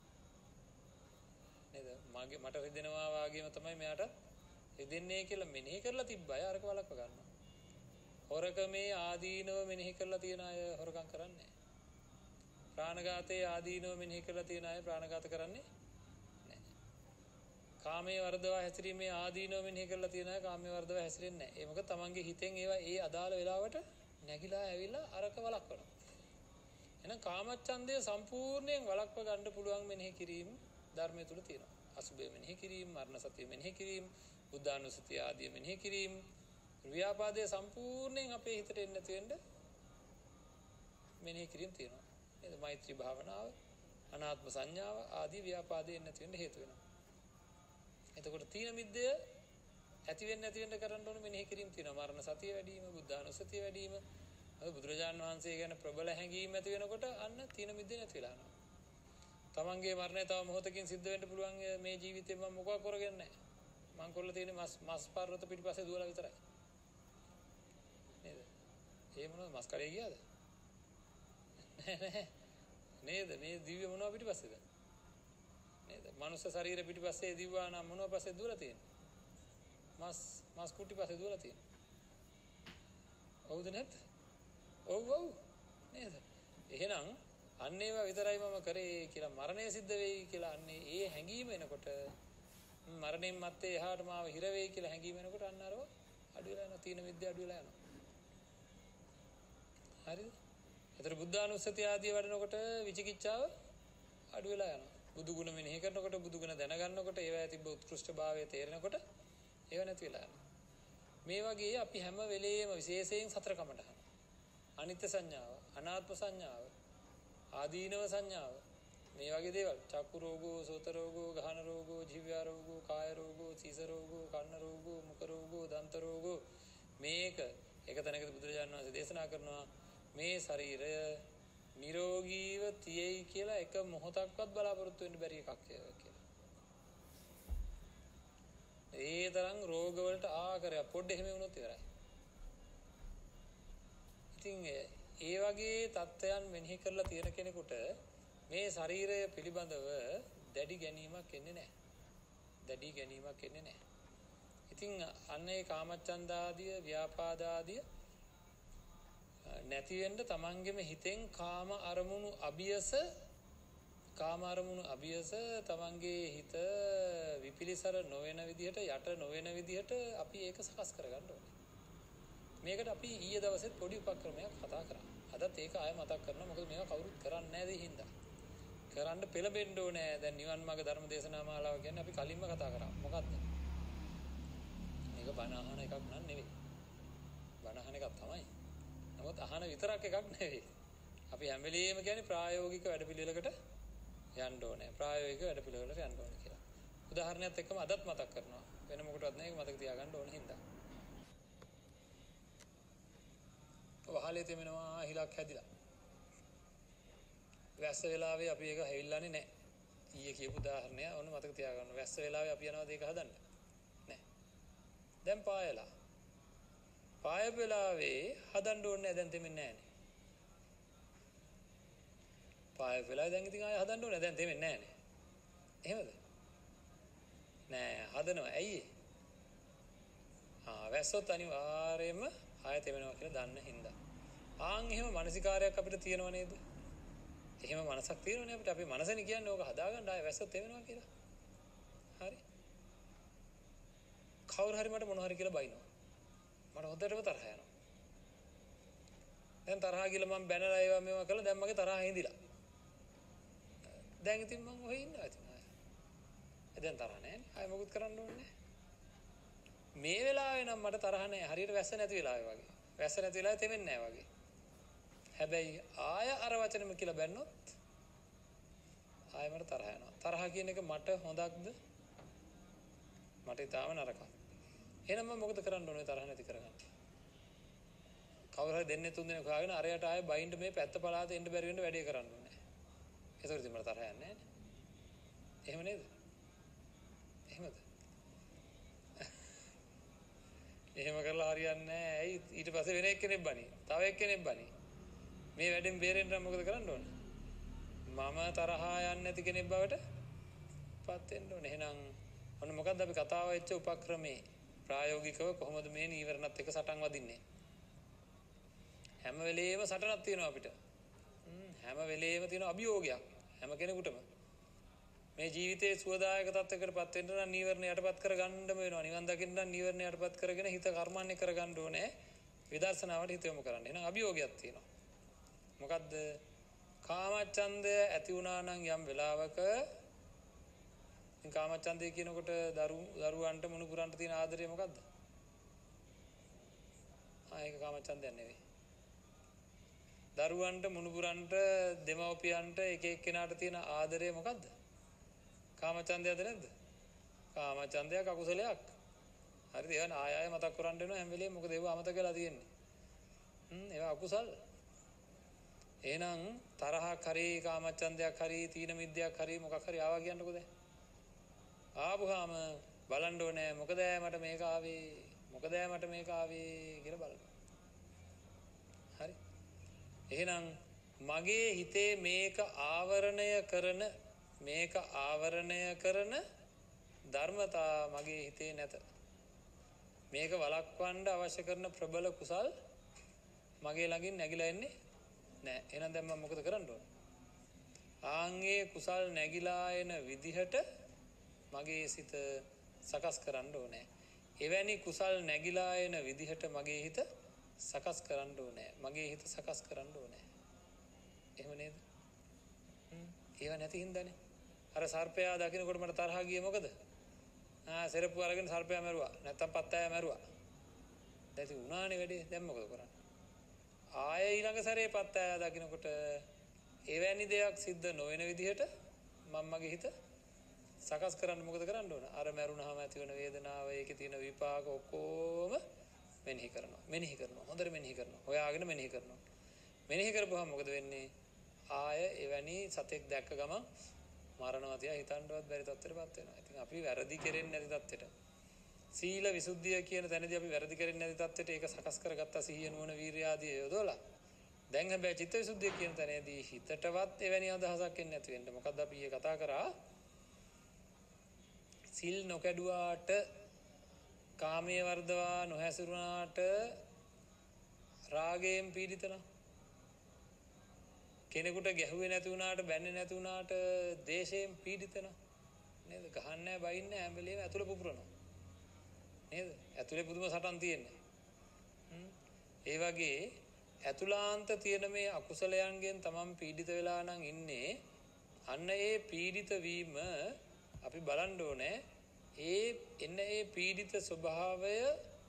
නේද? මට රිදෙනවා වාගේම තමයි මෙයාට රිදෙන්නේ කියලා මෙනෙහි කරලා තිබ්බ අය අරක වලක්ව ගන්නවා. හොරකමේ ආදීනව මෙනෙහි කරලා තියන අය හොරකම් කරන්නේ නැහැ. ප්‍රාණඝාතයේ ආදීනව මෙනෙහි කරලා තියන අය ප්‍රාණඝාත කරන්නේ නැහැ. කාමයේ වර්ධවා හැසිරීමේ ආදීනව මෙනෙහි කරලා තියන අය කාමයේ වර්ධවා හැසිරෙන්නේ නැහැ. ඒ මොකද තමන්ගේ හිතෙන් ඒවා ඒ අදාළ වෙලාවට නැగిලා ඇවිල්ලා අරක වලක්වනවා. එහෙනම් කාමච්ඡන්දය සම්පූර්ණයෙන් වලක්ව ගන්න පුළුවන් මෙනෙහි කිරීම ධර්මයේ තුල තියෙනවා. අසුභය මෙනෙහි කිරීම, මරණ සතිය මෙනෙහි කිරීම, බුද්ධානුස්සතිය ආදී මෙනෙහි කිරීම, ව්‍යාපාදයේ සම්පූර්ණයෙන් අපේ හිතට එන්නේ නැති වෙන්න මෙනෙහි කිරීම තියෙනවා. නේද? මෛත්‍රී භාවනාව, අනාත්ම සංඥාව ආදී ව්‍යාපාදයේ නැති වෙන්න හේතු වෙනවා. එතකොට තීන මිද්දය ඇති වෙන්න කරන්න ඕන මෙනෙහි කිරීම තියෙනවා. මරණ සතිය වැඩි වීම, බුද්ධානුස්සතිය වැඩි වීම, බුදුරජාණන් වහන්සේ ගැන ප්‍රබල හැඟීම් ඇති වෙනකොට අන්න තීන මිද්දේ නැති වෙලා යනවා. තමන්ගේ මරණය තව මොහොතකින් සිද්ධ වෙන්න පුළුවන් මේ ජීවිතේ මම මොකක් කරගෙන නැහැ. මං කරලා තියෙන්නේ මස් පර්වත පිටිපස්සේ දුවලා විතරයි. නේද? ඒ මොනවද මස් කඩේ ගියාද? නේද? මේ දිව්‍ය මොනවා පිටිපස්සේද? නේද? මනුස්ස ශරීර පිටිපස්සේ දිව්වා නම් මොනවා පස්සේ දුවලා තියෙන්නේ? මස් කුටි පස්සේ දුවලා තියෙන්නේ. හවුද නැද්ද? ඔව් නේද? එහෙනම් අන්න ඒවා විතරයි මම කරේ කියලා මරණය සිද්ධ වෙයි කියලා අන්නේ ඒ හැඟීම එනකොට මරණයෙන් මත්තේ එහාට මාව හිර වෙයි කියලා හැඟීම එනකොට අන්න අරව අඩු වෙලා යනවා. තීන මිද්ද අඩු වෙලා යනවා. හරිද? ඒතර බුද්ධානුස්සතිය ආදී වඩනකොට විචිකිච්ඡාව අඩු වෙලා යනවා. බුදු ගුණ මෙනෙහි කරනකොට බුදු ගුණ දැනගන්නකොට ඒවා තිබ්බ උත්කෘෂ්ඨභාවය තේරෙනකොට ඒව නැති වෙලා යනවා. මේ වගේ අපි හැම වෙලේම විශේෂයෙන් සතර කමඩහන අනිත්‍ය සංඥාව, අනාත්ම සංඥාව, ආදීනව සංඥාව මේ වගේ දේවල් චක්කු රෝගෝ, සෝත රෝගෝ, ගහන රෝගෝ, ජීව රෝගෝ, කාය රෝගෝ, සීස රෝගෝ, කන්න රෝගෝ, මුඛ රෝගෝ, දන්ත රෝගෝ මේක එක තැනකදී බුදුරජාණන් වහන්සේ දේශනා කරනවා මේ ශරීරය නිරෝගීව තියෙයි කියලා එක මොහොතක්වත් බලාපොරොත්තු වෙන්න බැරි එකක් කියලා. ඒ තරම් රෝග වලට ආකරය පොඩ්ඩ එහෙම වුණොත් ඉවරයි. ඉතින් ඒ වගේ தත්ත්වයන් මෙනෙහි කරලා තියෙන කෙනෙකුට මේ ශරීරය පිළිබඳව දැඩි ගැනීමක් එන්නේ නැහැ. දැඩි ගැනීමක් එන්නේ නැහැ. ඉතින් අන්නේ කාමච්ඡන්දාදිය, ව්‍යාපාදාදිය නැති වෙන්න තමන්ගෙම හිතෙන් කාම අරමුණු අභියස තමන්ගේ හිත විපිලිසර නොවන විදිහට යට නොවන විදිහට අපි ඒක සකස් කරගන්න ඕනේ. මේකට අපි ඊයේ දවසෙත් පොඩි උපක්‍රමයක් කතා කරා. අදත් ඒක ආයෙ මතක් කරනවා. මොකද මේවා කවුරුත් කරන්නේ නැහැ දෙයි හින්දා. කරන්න පෙළඹෙන්න ඕනේ. දැන් නිවන් මාර්ග ධර්ම දේශනා මාලාව කියන්නේ අපි කලින්ම කතා කරා. මොකද්ද? මේක බණ අහන එකක් නන් නෙවෙයි. බණ අහන එකක් තමයි. නමුත් අහන විතරක් එකක් නෙවෙයි. අපි හැම වෙලෙම කියන්නේ ප්‍රායෝගික වැඩපිළිවෙලකට යන්න ඕනේ. ප්‍රායෝගික වැඩපිළිවෙලකට යන්න ඕනේ කියලා. උදාහරණයක් එක්කම අදත් මතක් කරනවා. වෙන මොකටවත් නෑ. ඒක මතක තියාගන්න ඕන හින්දා. වහලේ තෙමෙනවා හිලක් හැදිලා. වැස්ස වෙලාවේ අපි ඒක හැවිල්ලානේ නෑ. ඊයේ කියපු උදාහරණය ඔන්න මතක තියාගන්න. වැස්ස වෙලාවේ අපි යනවාද ඒක හදන්න? නෑ. දැන් පායලා. පාය වෙලාවේ හදන්න ඕනේ නෑ. දැන් තෙමෙන්නේ නෑනේ. පාය වෙලාවේ දැන් ඉතින් ආයෙ හදන්න ඕනේ. දැන් තෙමෙන්නේ නෑනේ. එහෙමද? නෑ හදනවා. ඇයි වැස්සොත් අනිවාර්යයෙන්ම ආයෙ තෙමෙනවා කියලා දන්න හින්දා. එහෙම මානසිකාරයක් අපිට තියෙනව නේද? එහෙම මනසක් තියෙනවනේ අපිට. අපි මනසනේ කියන්නේ ඕක හදාගන්න ආයෙ වැස්සොත් තෙමෙනවා කියලා. හරි. කවුරු හරි මට මොන හරි කියලා බයිනවා. මට හොඳටම තරහ යනවා. දැන් තරහා ගිහලා මම බැනලා ඒවා මේවා කළා. දැන් මගේ තරහ හිඳිලා. දැන් ඉතින් මම ඔහෙ ඉන්නවා ඉතින් ආයෙ. දැන් තරහ නැහැ නේ. ආයෙ මොකුත් කරන්න ඕනේ නැහැ. මේ වෙලාවේ නම් මට තරහ නැහැ. හරියට වැස්ස නැති වෙලාවේ වගේ. වැස්ස නැති වෙලාවේ තෙමෙන්නේ නැහැ වගේ. හැබැයි ආය අර වචනෙම කියලා බැන්නොත් ආයෙ මට තරහ යනවා. තරහ කියන එක මට හොඳක්ද? මට ඊටාම නරකයි. එහෙනම් මම මොකද කරන්න ඕනේ තරහ නැති කරගන්න? කවුරු හරි දෙන්නේ තුන් දෙනෙක් හොයාගෙන අරයට ආයෙ බයින්ඩ් මේ පැත්ත පළාත එන්න බැරි වෙන්න වැඩේ කරන්න ඕනේ. ඒසොර ඉතින් මට තරහ යන්නේ නැහැ නේ. එහෙම නේද? එහෙමද? එහෙම කරලා හරියන්නේ නැහැ. ඇයි ඊට පස්සේ වෙන එක්කෙනෙක් බනි. තව එක්කෙනෙක් බනි. මේ වැඩෙන් බේරෙන්න නම් මොකද කරන්න ඕනේ? මම තරහා යන්නේ නැති කෙනෙක් බවට පත් වෙන්න ඕනේ. එහෙනම් ඔන්න මොකද්ද අපි කතාව වෙච්ච උපක්‍රමේ ප්‍රායෝගිකව කොහොමද මේ නීවරණත් එක්ක සටන් වදින්නේ? හැම වෙලේම සටනක් තියෙනවා අපිට. හැම වෙලේම තියෙන අභියෝගයක් හැම කෙනෙකුටම. මේ ජීවිතයේ සුවදායක තත්ත්වයකටපත් වෙන්න නම් නීවරණ යටපත් කරගන්නම වෙනවා. නිවන් දකින්න නම් නීවරණ යටපත් කරගෙන හිත කර්මන්නේ කරගන්න ඕනේ. විදර්ශනාවට හිත යොමු කරන්න. එහෙනම් අභියෝගයක් තියෙනවා. මොකද්ද? කාමච්ඡන්දය ඇති වුණා නම් යම් වෙලාවක කාමච්ඡන්දය කියනකොට දරුවන්ට මුණුපුරන්ට තියෙන ආදරය මොකද්ද? ඒක කාමච්ඡන්දයක් නෙවෙයි. දරුවන්ට මුණුපුරන්ට දෙමව්පියන්ට එක එක්කෙනාට තියෙන ආදරය මොකද්ද? කාමච්ඡන්දයද නැද්ද? කාමච්ඡන්දයක් අකුසලයක්. හරිද? ඒවා ආය මතක් කරන් දෙනවා හැම වෙලේම. මොකද ඒවා අමතක වෙලා තියෙන්නේ. ඒවා අකුසල්. එහෙනම් තරහක් හරි කාමච්ඡන්දයක් හරි තීන මිද්දයක් හරි මොකක් හරි ආවා කියන්නකෝ දැන්. ආවහම බලන්න ඕනේ මොකද මට මේක ආවේ? මොකද මට මේක ආවේ කියලා බලන්න. එහෙනම් මගේ හිතේ මේක ආවරණය කරන ධර්මතා මගේ හිතේ නැත. මේක වළක්වන්න අවශ්‍ය කරන ප්‍රබල කුසල් මගේ ළඟින් නැగిලා එන්නේ නැහැ. එහෙනම් දැන් මම මොකද කරන්න ඕන? ආන්ගේ කුසල් නැగిලා එන විදිහට මගේ සිත සකස් කරන්න ඕනේ. එවැනි කුසල් නැగిලා එන විදිහට මගේ හිත සකස් කරන්න ඕනේ. මගේ හිත සකස් කරන්න ඕනේ. එහෙම නේද? ඒව නැති හින්දානේ. අර සර්පයා දකින්නකොට මට තරහා ගියේ මොකද? සෙරප්පු අරගෙන සර්පයා මැරුවා. නැත්තම් පත්තයා මැරුවා. දැන් ඉතින් උනානේ වැඩේ. දැන් මොකද කරන්නේ? ආයෙ ඊළඟ සැරේ පත්තයා දකින්නකොට එවැනි දෙයක් සිද්ධ නොවන විදිහට මම මගේ හිත සකස් කරන්න මොකද කරන්න ඕන? අර මැරුණාම ඇතිවන වේදනාව, ඒකේ තියෙන විපාක ඔක්කොම මෙනෙහි කරනවා. හොඳට මෙනෙහි කරනවා. හොයාගෙන මෙනෙහි කරනවා. මෙනෙහි කරපුවාම මොකද වෙන්නේ? ආය එවැනි සතෙක් දැක්ක ගමන් මරණවා තියා හිතන්නවත් බැරි තත්ත්වයටපත් වෙනවා. ඉතින් අපි වැරදි කෙරෙන්නේ නැති තත්ත්වයට. සීල විසුද්ධිය කියන තැනදී අපි වැරදි කෙරෙන්නේ නැති තත්ත්වයට ඒක සකස් කරගත්තා සිහිය නුවණ වීර්ය ආදී යොදවලා. දැන් හැබැයි චිත්ත විසුද්ධිය කියන තැනදී හිතටවත් එවැනි අදහසක් එන්නේ නැති වෙන්න. මොකද්ද අපි ඊයේ කතා කරා? සිල් නොකැඩුවාට, කාමයේ වර්ධවා නොහැසිරුණාට රාගයෙන් පීඩිතලා. කෙනෙකුට ගැහුවේ නැති වුණාට, බැන්නේ නැති වුණාට දේශයෙන් පීඩිතලා. නේද? ගහන්නේ නැහැ, බයින්නේ නැහැ, හැම වෙලේම ඇතුළේ පුපුරනවා. නේද? ඇතුළේ පුදුම සටන් තියෙන්නේ. ඒ වගේ ඇතුළාන්ත තියෙන මේ අකුසලයන්ගෙන් තමන් පීඩිත වෙලා නම් ඉන්නේ. අන්න ඒ පීඩිත වීම අපි බලන්න ඕනේ. ඒ පීඩිත ස්වභාවය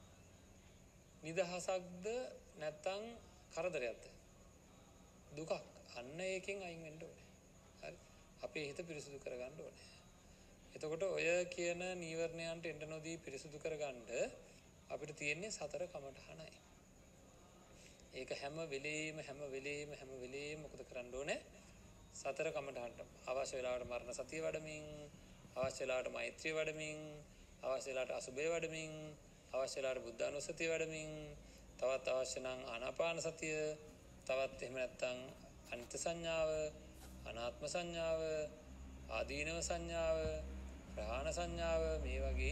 නිදහසක්ද නැත්නම් කරදරයක්ද? දුකක්. අන්න ඒකෙන් අයින් වෙන්න ඕනේ. හරි. අපේ හිත පිරිසුදු කරගන්න ඕනේ. එතකොට ඔය කියන නීවරණයන්ට එන්න නොදී පිරිසුදු කරගන්න අපිට තියෙන්නේ සතර කමඨහනයි. ඒක හැම වෙලේම මොකද කරන්න ඕනේ? සතර කමඨහනට අවශ්‍ය වෙලාවට මරණ සතිය වඩමින්, අවශ්‍ය වෙලාවට මෛත්‍රිය වඩමින්, අවශ්‍ය වෙලාවට අසුබේ වඩමින්, අවශ්‍ය වෙලාවට බුද්ධානුස්සතිය වඩමින්, තවත් අවශ්‍ය නම් ආනාපාන සතිය, තවත් එහෙම නැත්නම් අනිත්‍ය සංඥාව, අනාත්ම සංඥාව, ආදීනව සංඥාව, ප්‍රහාණ සංඥාව, මේ වගේ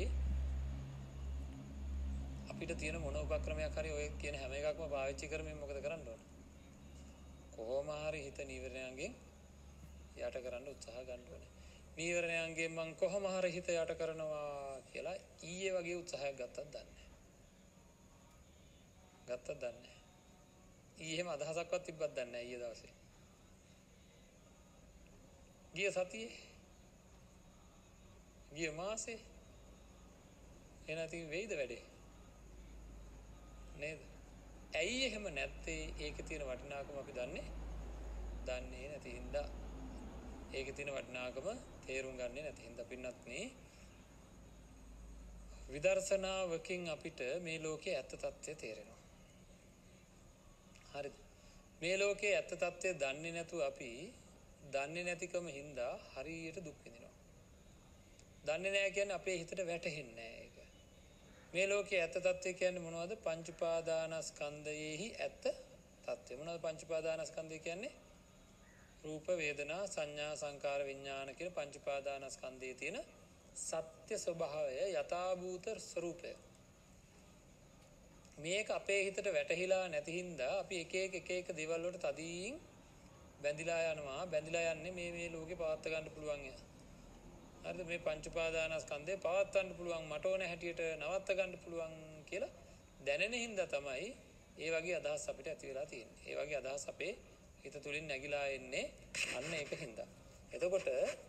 අපිට තියෙන මොන උපක්‍රමයක් හරි ඔය කියන හැම එකක්ම පාවිච්චි කරමින් මොකද කරන්න ඕන? කොහොම හරි හිත නීවරණයන්ගෙන් යට කරන්න උත්සාහ ගන්න ඕනේ. නීවරණයන්ගෙන් මං කොහොම හරි හිත යට කරනවා කියලා ඊයේ වගේ උත්සාහයක් ගත්තත් දන්නේ නැහැ. ඊයේ එහෙම අදහසක්වත් තිබ්බත් දන්නේ නැහැ ඊයේ දවසේ. ගිය සතියේ, ගිය මාසේ එනතින් වෙයිද වැඩේ? නේද? ඇයි එහෙම නැත්තේ? ඒකේ තියෙන වටිනාකම අපි දන්නේ නැති හින්දා. ඒකේ තියෙන වටිනාකම තේරුම් ගන්නේ නැති හින්දා පින්නත්නේ. විදර්ශනාවකින් අපිට මේ ලෝකයේ ඇත්ත తත්වය තේරෙනවා. හරිද? මේ ලෝකයේ ඇත්ත తත්වය දන්නේ නැතුව අපි දන්නේ නැතිකම හින්දා හරියට දුක් විඳිනවා. දන්නේ නැහැ කියන්නේ අපේ හිතට වැටහෙන්නේ නැහැ ඒක. මේ ලෝකයේ ඇත්ත తත්වය කියන්නේ මොනවද? පංච උපාදානස්කන්ධයේහි ඇත්ත తත්වය. මොනවද පංච උපාදානස්කන්ධය කියන්නේ? රූප, වේදනා, සංඥා, සංකාර, විඥාන කියන පංච උපාදානස්කන්ධයේ තියෙන සත්‍ය ස්වභාවය, යථාභූත ස්වરૂපය. මේක අපේ හිතට වැටහිලා නැති හින්දා අපි එක එක දේවල් වලට තදින් බැඳිලා යනවා. බැඳිලා යන්නේ මේ ලෝකේ පවත්වා ගන්න පුළුවන්. හරිද? මේ පංච උපාදානස්කන්ධය පවත්වන්න පුළුවන්, මට ඕන හැටියට නවත්ත ගන්න පුළුවන් කියලා දැනෙන හින්දා තමයි ඒ වගේ අදහස් අපිට ඇති වෙලා තියෙන්නේ. ඒ වගේ අදහස් අපේ හිත තුලින් නැగిලා එන්නේ අන්න ඒක හින්දා. එතකොට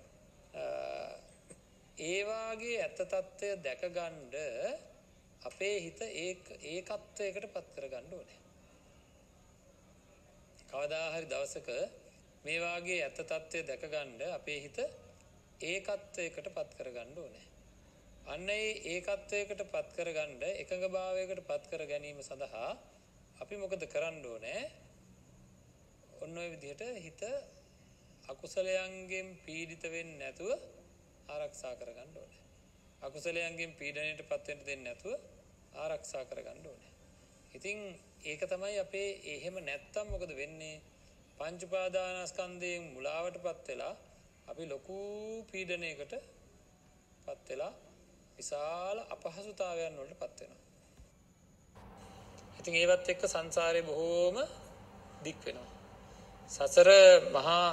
ඒ වාගේ ඇත්ත తত্ত্বය දැකගන්න අපේ හිත ඒකත්වයකට පත් කරගන්න ඕනේ. කවදා හරි දවසක මේ වාගේ ඇත්ත తত্ত্বය දැකගන්න අපේ හිත ඒකත්වයකට පත් කරගන්න ඕනේ. අන්න ඒ ඒකත්වයකට පත් කරගන්න, එකඟභාවයකට පත් කර ගැනීම සඳහා අපි මොකද කරන්න ඕනේ? ඔන්න ඔය විදිහට හිත අකුසලයන්ගෙන් පීඩිත වෙන්නේ නැතුව ආරක්ෂා කරගන්න ඕනේ. අකුසලයන්ගෙන් පීඩණයට පත් වෙන්න දෙන්නේ නැතුව ආරක්ෂා කරගන්න ඕනේ. ඉතින් ඒක තමයි අපේ එහෙම නැත්තම් මොකද වෙන්නේ? පංච උපාදානස්කන්ධයෙන් මුලාවටපත් වෙලා අපි ලොකු පීඩනයකට පත් වෙලා විශාල අපහසුතාවයන් වලටපත් වෙනවා. ඉතින් ඒවත් එක්ක සංසාරේ බොහෝම දික් වෙනවා. සසර මහා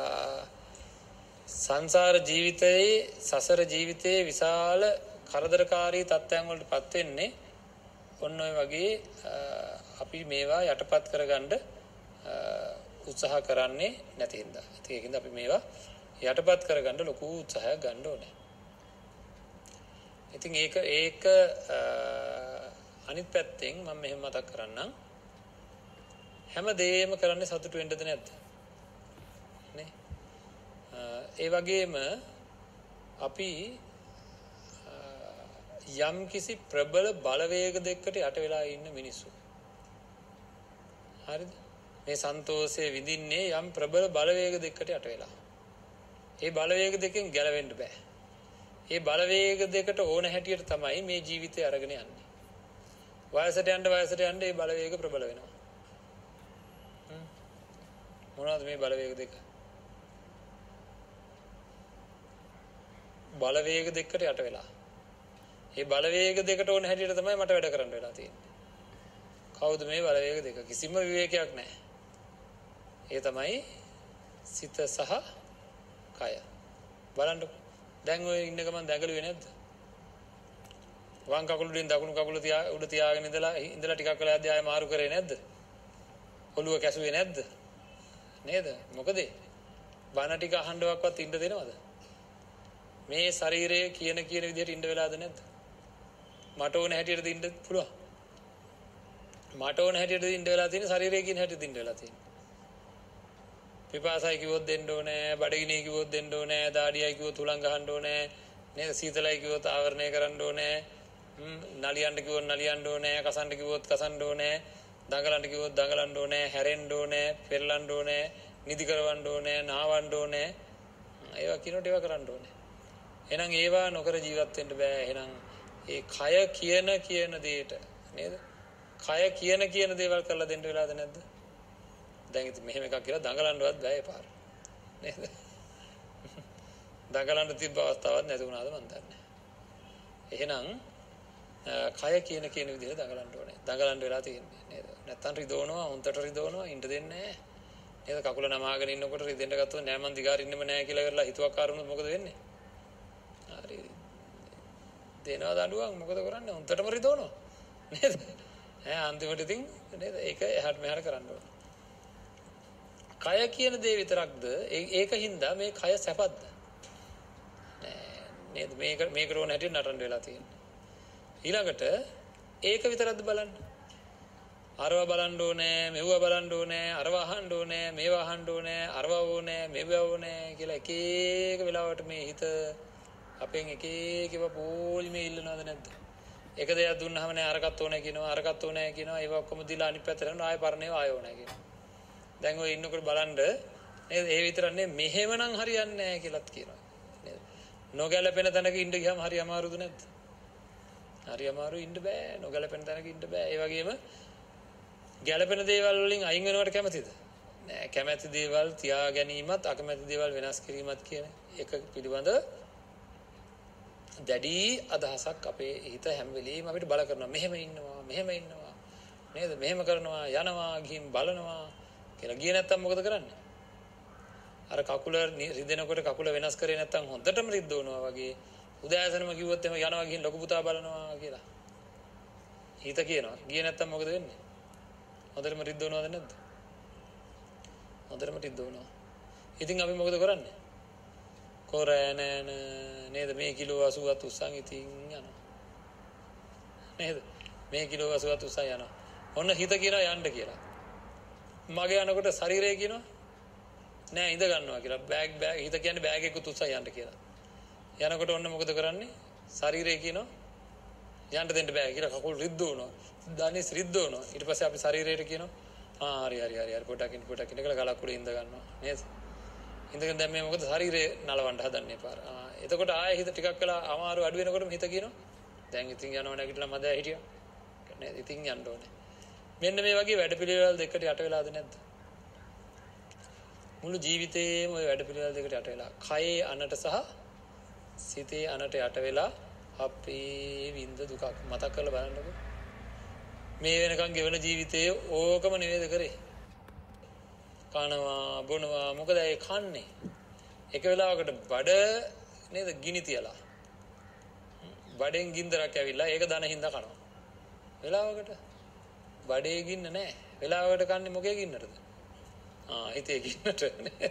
සංසාර ජීවිතයේ විශාල කරදරකාරී තත්ත්වයන් වලටපත් වෙන්නේ ඔන්න ඔය වගේ අපි මේවා යටපත් කරගන්න උත්සාහ කරන්නේ නැති හින්දා. ඉතින් ඒකින්ද අපි මේවා යටපත් කරගන්න ලොකු උත්සාහයක් ගන්න ඕනේ. ඉතින් ඒක අනිත් පැත්තෙන් මම මෙහෙම මතක් කරන්නම්. හැම දෙයක්ම කරන්නේ සතුටු වෙන්නද නැද්ද? නේ? ඒ වගේම අපි යම් කිසි ප්‍රබල බලවේග දෙකකට යට වෙලා ඉන්න මිනිස්සු. හරිද? මේ සන්තෝෂය විඳින්නේ යම් ප්‍රබල බලවේග දෙකකට යට වෙලා. ඒ බලවේග දෙකෙන් ගැලවෙන්න බෑ. ඒ බලවේග දෙකට ඕන හැටියට තමයි මේ ජීවිතය අරගෙන යන්නේ. වයසට යන්න මේ බලවේග ප්‍රබල වෙනවා. මොනවද මේ බලවේග දෙක? බලවේග දෙකට යට වෙලා. ඒ බලවේග දෙකට ඕන හැටියට තමයි මට වැඩ කරන්න වෙලා තියෙන්නේ. කවුද මේ බලවේග දෙක? කිසිම විවේකයක් නැහැ. ඒ තමයි සිත සහ කය. බලන්නකො. දැන් ඔය ඉන්න ගමන් දැඟලුවේ නැද්ද? වම් කකුල උඩින් දකුණු කකුල උඩ තියාගෙන ඉඳලා ටිකක් වෙලා යද්දී ආයෙ මාරු කරේ නැද්ද? ඔළුව කැසුවේ නැද්ද? නේද? මොකද? බන ටික අහන්නවක්වත් ඉන්න දෙනවද? මේ ශරීරයේ කියන විදිහට ඉන්න වෙලාද නැද්ද? මට ඕන හැටියටද ඉන්න පුළුවන්. මට ඕන හැටියටද ඉන්න වෙලා තියෙන ශරීරයේ කියන හැටියටද ඉන්න වෙලා තියෙන්නේ. පිපාසයි කිව්වොත් දෙන්න ඕනේ, බඩගිනි කිව්වොත් දෙන්න ඕනේ, දාඩියයි කිව්වොත් උලං ගහන්න ඕනේ, නේද? සීතලයි කිව්වොත් ආවරණය කරන්න ඕනේ, නලියන්න කිව්වොත් නලියන්න ඕනේ, කසන්න කිව්වොත් කසන්න ඕනේ, දඟලන්න කිව්වොත් දඟලන්න ඕනේ, හැරෙන්න ඕනේ, පෙරලන්න ඕනේ, නිදි කරවන්න ඕනේ, නාවන්න ඕනේ. ඒවා කිනොට ඒවා කරන්න ඕනේ. එහෙනම් ඒවා නොකර ජීවත් වෙන්න බෑ. එහෙනම් ඒ කය කියන දෙයට නේද? කය කියන දේවල් කරලා දෙන්න වෙලාද නැද්ද? දැන් ඉතින් මෙහෙම එකක් කියලා දඟලන්නවත් බෑ ඒ පාර. නේද? දඟලන්න තිබ්බ අවස්ථාවක් නැති වුණාද මන් දන්නේ. එහෙනම් කය කියන විදිහට දඟලන්න ඕනේ. දඟලන්න වෙලා තියෙන්නේ නේද? නැත්තම් රිදවනවා, උන්ටට රිදවනවා, ඉන්න දෙන්නේ නැහැ. නේද? කකුල නමාගෙන ඉන්නකොට රිදෙන්න ගත්තොත් නෑ මන් දිගාරින්නෙම නෑ කියලා කරලා හිතුවක්කාර වුණොත් මොකද වෙන්නේ? හරි. දෙනවා දඬුවම් මොකද කරන්නේ? උන්ටටම රිදවනවා. නේද? අන්තිමට ඉතින් නේද? ඒක එහාට මෙහාට කරන්න ඕනේ. කය කියන දේ විතරක්ද? ඒකින්ද මේ කය සැපද්ද? නේද? මේක රෝණ හැටියට නටන්න වෙලා තියෙන්නේ. ඊළඟට ඒක විතරක්ද බලන්න? අරව බලන්න ඕනේ, මෙව්ව බලන්න ඕනේ, අරව අහන්න ඕනේ, මේව අහන්න ඕනේ, අරව ඕනේ, මෙව්ව ඕනේ කියලා එක එක වෙලාවට මේ හිත අපෙන් එක එකව පොලිමේ ඉල්ලනවද නැද්ද? එක දෙයක් දුන්නාම නෑ අරකට ඕනේ කියනවා, අරකට ඕනේ කියනවා, ඒව ඔක්කොම දීලා අනිත් පැත්තට යනවා, ආයෙ පරණේව ආයෙ ඕනේ කියනවා. දැන් ඔය ඉන්නකොට බලන්න නේද? ඒ විතරක් නෙමෙයි මෙහෙමනම් හරියන්නේ නැහැ කියලාත් කියනවා. නේද? නොගැලපෙන තැනක ඉන්න ගියාම හරි අමාරුද නැද්ද? හරි අමාරු ඉන්න බෑ. නොගැලපෙන තැනක ඉන්න බෑ. ඒ වගේම ගැලපෙන දේවල් වලින් අයින් වෙනවට කැමතිද? නෑ. කැමැති දේවල් තියා ගැනීමත් අකමැති දේවල් වෙනස් කිරීමත් කියන එක පිළිබඳ දැඩි අදහසක් අපේ හිත හැම වෙලෙම අපිට බල කරනවා. මෙහෙම ඉන්නවා නේද? මෙහෙම කරනවා, යනවා, ගිහින් බලනවා කියලා ගියේ නැත්තම් මොකද කරන්නේ? අර කකුල රිදෙනකොට කකුල වෙනස් කරේ නැත්තම් හොඳටම රිද්දවනවා වගේ උදෑසනම කිව්වොත් එහෙම යනවා ගිහින් ලොකු පුතා බලනවා කියලා. හිත කියනවා. ගියේ නැත්තම් මොකද වෙන්නේ? හොඳටම රිද්දවනවද නැද්ද? හොඳටම රිද්දවනවා. ඉතින් අපි මොකද කරන්නේ? කොරෑනෑන නේද? මේ කිලෝ 80ත් උස්සන් ඉතින් යනවා. නේද? මේ කිලෝ 80ත් උස්සන් යනවා. ඔන්න හිත කියනවා යන්න කියලා. මගේ යනකොට ශරීරය කියනවා නෑ ඉඳ ගන්නවා කියලා. බෑග් හිත කියන්නේ බෑග් එකකුත් උස්සන් යන්න කියලා. යනකොට ඔන්න මොකද කරන්නේ? ශරීරය කියනවා යන්න දෙන්න බෑ කියලා කකුල් රිද්දවනවා. දනිස් රිද්දවනවා. ඊට පස්සේ අපි ශරීරයට කියනවා හරි පොඩක් ඉන්න කියලා ගලක් උඩ ඉඳ ගන්නවා. නේද? ඉඳගෙන දැන් මේ මොකද ශරීරය නලවන්න හදන්නේ පාර. එතකොට ආයෙ හිත ටිකක් වෙලා අමාරු අඩු වෙනකොටම හිත කියනවා දැන් ඉතින් යනවා නැගිටලා මද හිටියා. නේද? ඉතින් යන්න ඕනේ. මෙන්න මේ වගේ වැඩපිළිවෙල දෙකට යට වෙලාද නැද්ද? මුළු ජීවිතේම ওই වැඩපිළිවෙල දෙකට යට වෙලා කයේ අනට සහ සිතේ අනට යට වෙලා අපේ විඳ දුකක් මතක් කරලා බලන්නකෝ. මේ වෙනකන් ගෙවන ජීවිතයේ ඕකම නෙවෙයිද කරේ? කනවා බොනවා මොකද ඒ කන්නේ? එක වෙලාවකට බඩ නේද ගිනි තියලා. බඩෙන් ගින්දරක් ඇවිල්ලා ඒක දන හින්දා කනවා. වෙලාවකට බඩේ ගින්න නැහැ. වෙලාවකට කන්නේ මොකේ ගින්නටද? හිතේ ගින්නට.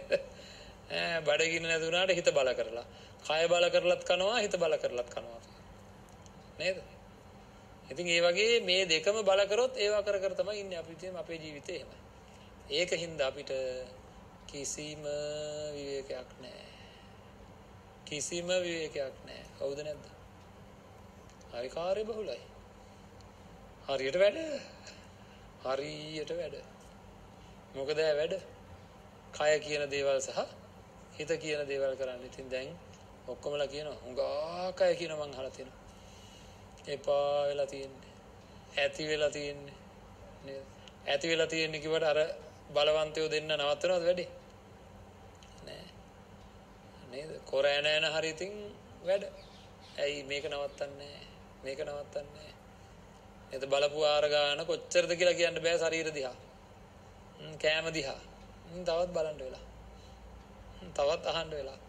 බඩ ගින්න නැතුණාට හිත බල කරලා. කය බල කරලත් කනවා හිත බල කරලත් කනවා. නේද? ඉතින් ඒ වගේ මේ දෙකම බල කරොත් ඒවා කර කර තමයි ඉන්නේ අපේ ජීවිතේ එහෙමයි. ඒකින්ද අපිට කිසිම විවේකයක් නැහැ. කිසිම විවේකයක් නැහැ. හවුද නැද්ද? හරි කාර්ය බහුලයි. හරියට වැඩ. හරියට වැඩ. මොකද වැඩ? කය කියන දේවල් සහ හිත කියන දේවල් කරන්න. ඉතින් දැන් ඔක්කොමලා කියනවා හුඟා කය කියන මං අහලා තියෙනවා. එපා වෙලා තියෙන්නේ. ඇති වෙලා තියෙන්නේ. නේද? ඇති වෙලා තියෙන්නේ කිව්වට අර බලවන්තයෝ දෙන්න නවත්තනවද වැඩේ? නෑ. නේද? කොරෑ නෑන හරි ඉතින් වැඩ. ඇයි මේක නවත්තන්නේ? මේක නවත්තන්නේ. නේද? බලපු ආර ගන්න කොච්චරද කියලා කියන්න බෑ ශරීර දිහා. කෑම දිහා. තවත් බලන්න වෙලා. තවත් අහන්න වෙලා.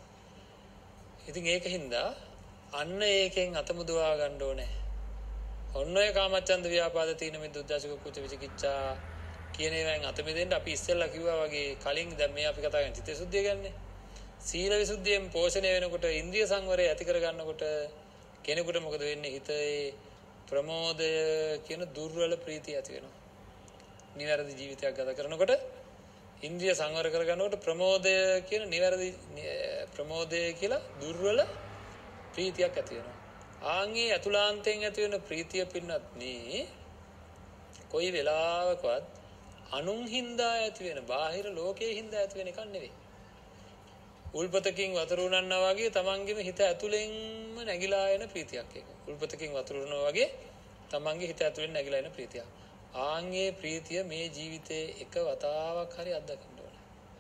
ඉතින් ඒකින්ද අන්න ඒකෙන් අතමුදවා ගන්න ඕනේ. ඔන්න ඔය කාමච්ඡන්ද ව්‍යාපාද තීන මිද්ද උද්ධච්ච කුච්ච විචිකිච්ඡා කියන ඒවායින් අත මෙදෙන්න අපි ඉස්සෙල්ලා කිව්වා වගේ කලින් දැන් මේ අපි කතා කරන්නේ චිත්ත විසුද්ධිය ගැන්නේ. සීල විසුද්ධියෙන් පෝෂණය වෙනකොට ඉන්ද්‍රිය සංවරය ඇති කර ගන්නකොට කෙනෙකුට මොකද වෙන්නේ? හිතේ ප්‍රමෝදය කියන දුර්වල ප්‍රීතිය ඇති වෙනවා. නිවැරදි ජීවිතයක් ගත කරනකොට ඉන්ද්‍රිය සංවර කර ගන්නකොට ප්‍රමෝදය කියන නිවැරදි ප්‍රමෝදය කියලා දුර්වල ප්‍රීතියක් ඇති වෙනවා. ආන්ගේ අතුලාන්තයෙන් ඇති වෙන ප්‍රීතිය පින්නත් නේ කොයි වෙලාවකවත් අනුන් හින්දා ඇති වෙන බාහිර ලෝකයේ හින්දා ඇති වෙන එකක් නෙවෙයි. උල්පතකින් වතුර උනන්නා වගේ තමන්ගේම හිත ඇතුලෙන්ම නැగిලා එන ප්‍රීතියක් ඒක. උල්පතකින් වතුර උනනවා වගේ තමන්ගේ හිත ඇතුලෙන් නැగిලා එන ප්‍රීතියක්. ආන්ගේ ප්‍රීතිය මේ ජීවිතේ එක වතාවක් හරි අත්දකින්න ඕනේ.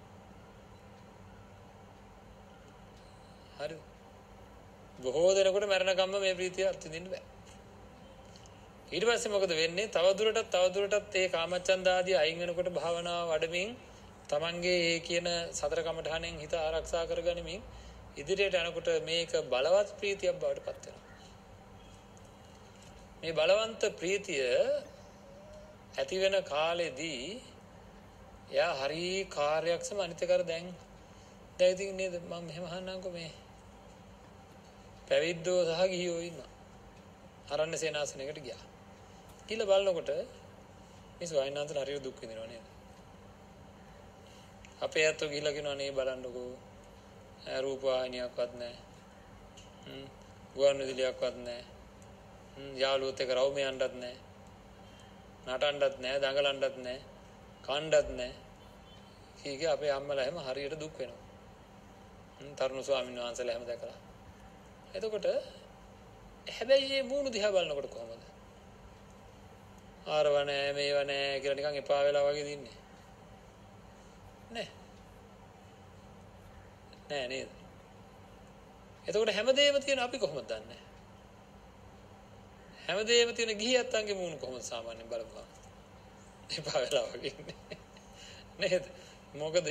හරි. බොහෝ දෙනෙකුට මරණකම්ම මේ ප්‍රීතිය අත්විඳින්න බෑ. ඊට පස්සේ මොකද වෙන්නේ? තවදුරටත් ඒ කාමච්ඡන්ද ආදී අයින් වෙනකොට භාවනාව වඩමින් තමන්ගේ ඒ කියන සතර කමඨහණෙන් හිත ආරක්ෂා කරගනිමින් ඉදිරියට යනකොට මේක බලවත් ප්‍රීතියක් බවට පත් වෙනවා. මේ බලවන්ත ප්‍රීතිය ඇති වෙන කාලෙදී එයා හරි කාර්යක්ෂම අනිතකර දැන් ඉතින් නේද මම මෙහෙම අහන්නම්කෝ මේ පැවිද්දෝ සහ ගිහියෝ ඉන්නවා. අරණ්‍ය සේනාසනයකට ගියා. කියලා බලනකොට මේ ස්වයංනාන්තර හරියට දුක් විඳිනවා නේද? අපේ ඇත්තෝ ගිහිල්ලා කියනවා නේ බලන්නකෝ රූපවාහිනියක්වත් නැහැ. ගුවන් විදුලියක්වත් නැහැ. යාළුවොත් එක්ක රවුමේ යන්නත් නැහැ. නටන්නත් නැහැ, දඟලන්නත් නැහැ, කණ්ඩත් නැහැ. කීකේ අපේ අම්මලා හැම හරියට දුක් වෙනවා. තරුණ ස්වාමීන් වහන්සේලා හැම දැකලා. එතකොට හැබැයි මේ මූණු දිහා බලනකොට කොහමද? ආරව නැහැ, මේව නැහැ කියලා නිකන් එපා වෙලා වගේ දින්නේ. නෑ නේද? එතකොට හැමදේම තියෙන අපි කොහොමද දන්නේ? හැමදේම තියෙන ගිහියත්තන්ගේ මූණු කොහොමද සාමාන්‍යයෙන් බලපුවා? එපා වෙලා වගේ ඉන්නේ. නේද? මොකද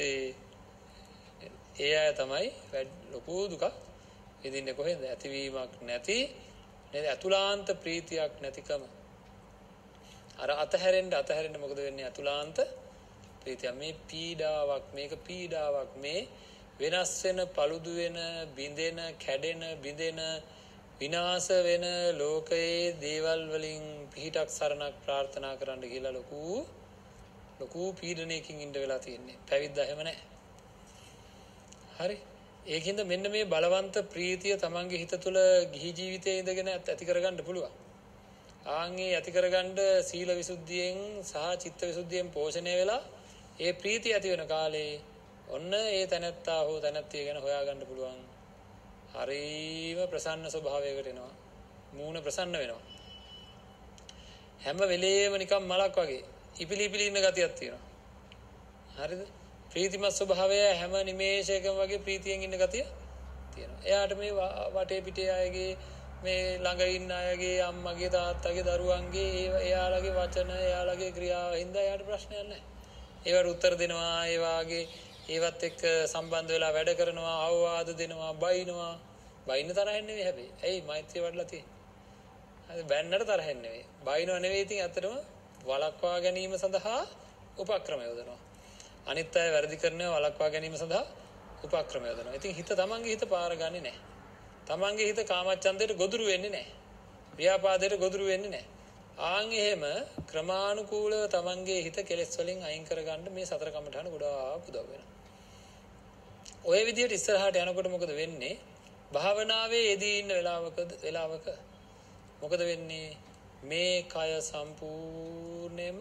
ඒ අය තමයි ලොකු දුක විඳින්නේ කොහෙන්ද? ඇතිවීමක් නැති නේද? අතුලාන්ත ප්‍රීතියක් නැතිකම. අර අතහැරෙන්න මොකද වෙන්නේ? අතුලාන්ත ප්‍රීතිය මේ පීඩාවක්, මේක පීඩාවක්. මේ වෙනස් වෙන, paludu වෙන, බිඳෙන, කැඩෙන, බිඳෙන, විනාශ වෙන ලෝකයේ දේවල් වලින් පිහිටක් සරණක් ප්‍රාර්ථනා කරන්න කියලා ලොකු පීඩනයකින් ඉඳ වෙලා තියෙන්නේ. පැවිද්දා හැම නැහැ. හරි. ඒකින්ද මෙන්න මේ බලවන්ත ප්‍රීතිය තමන්ගේ හිත තුළ ගිහි ජීවිතයේ ඉඳගෙන ඇති කරගන්න පුළුවන්. ආන්ගේ ඇති කරගන්න සීල විසුද්ධියෙන් සහ චිත්ත විසුද්ධියෙන් පෝෂණය වෙලා ඒ ප්‍රීතිය ඇති වෙන කාලේ ඔන්න ඒ තැනැත්තා හෝ තැනැත්තිය ගැන හොයාගන්න පුළුවන්. හරිම ප්‍රසන්න ස්වභාවයකට එනවා. මූණ ප්‍රසන්න වෙනවා. හැම වෙලේම නිකන් මලක් වගේ. ඉපිලි ඉන්න ගතියක් තියෙනවා. හරිද? ප්‍රීතිමත් ස්වභාවය හැම නිමේෂයකම වගේ ප්‍රීතියෙන් ඉන්න ගතිය තියෙනවා. එයාට මේ වටේ පිටේ අයගේ මේ ළඟ ඉන්න අයගේ අම්මගේ තාත්තගේ දරුවන්ගේ එයාලගේ වචන එයාලගේ ක්‍රියාව හින්දා එයාට ප්‍රශ්නයක් නැහැ. ඒවට උත්තර දෙනවා, ඒ වාගේ ඒවත් එක්ක සම්බන්ධ වෙලා වැඩ කරනවා, අවවාද දෙනවා, බයිනවා. බයින්න තරහින් නෙවෙයි හැබැයි. ඇයි මෛත්‍රිය වඩලා තියෙන්නේ? හරි බැන්නට තරහින් නෙවෙයි. බයිනව නෙවෙයි. ඉතින් ඇත්තටම වළක්වා ගැනීම සඳහා උපක්‍රම යොදනවා. අනිත් අය වැරදි කරනවා වළක්වා ගැනීම සඳහා උපක්‍රම යොදනවා. ඉතින් හිත තමන්ගේ හිත පාර ගන්නේ නැහැ. තමන්ගේ හිත කාමච්ඡන්දයට ගොදුරු වෙන්නේ නැහැ. ව්‍යාපාදයට ගොදුරු වෙන්නේ නැහැ. ආන් එහෙම ක්‍රමානුකූලව තමන්ගේ හිත කෙලෙස් වලින් අයින් කරගන්න මේ සතර කමඨාන ගොඩාක් උදව් වෙනවා. ඔය විදිහට ඉස්සරහට යනකොට මොකද වෙන්නේ? භාවනාවේ යෙදී ඉන්න වෙලාවක මොකද වෙන්නේ? මේ කය සම්පූර්ණයෙන්ම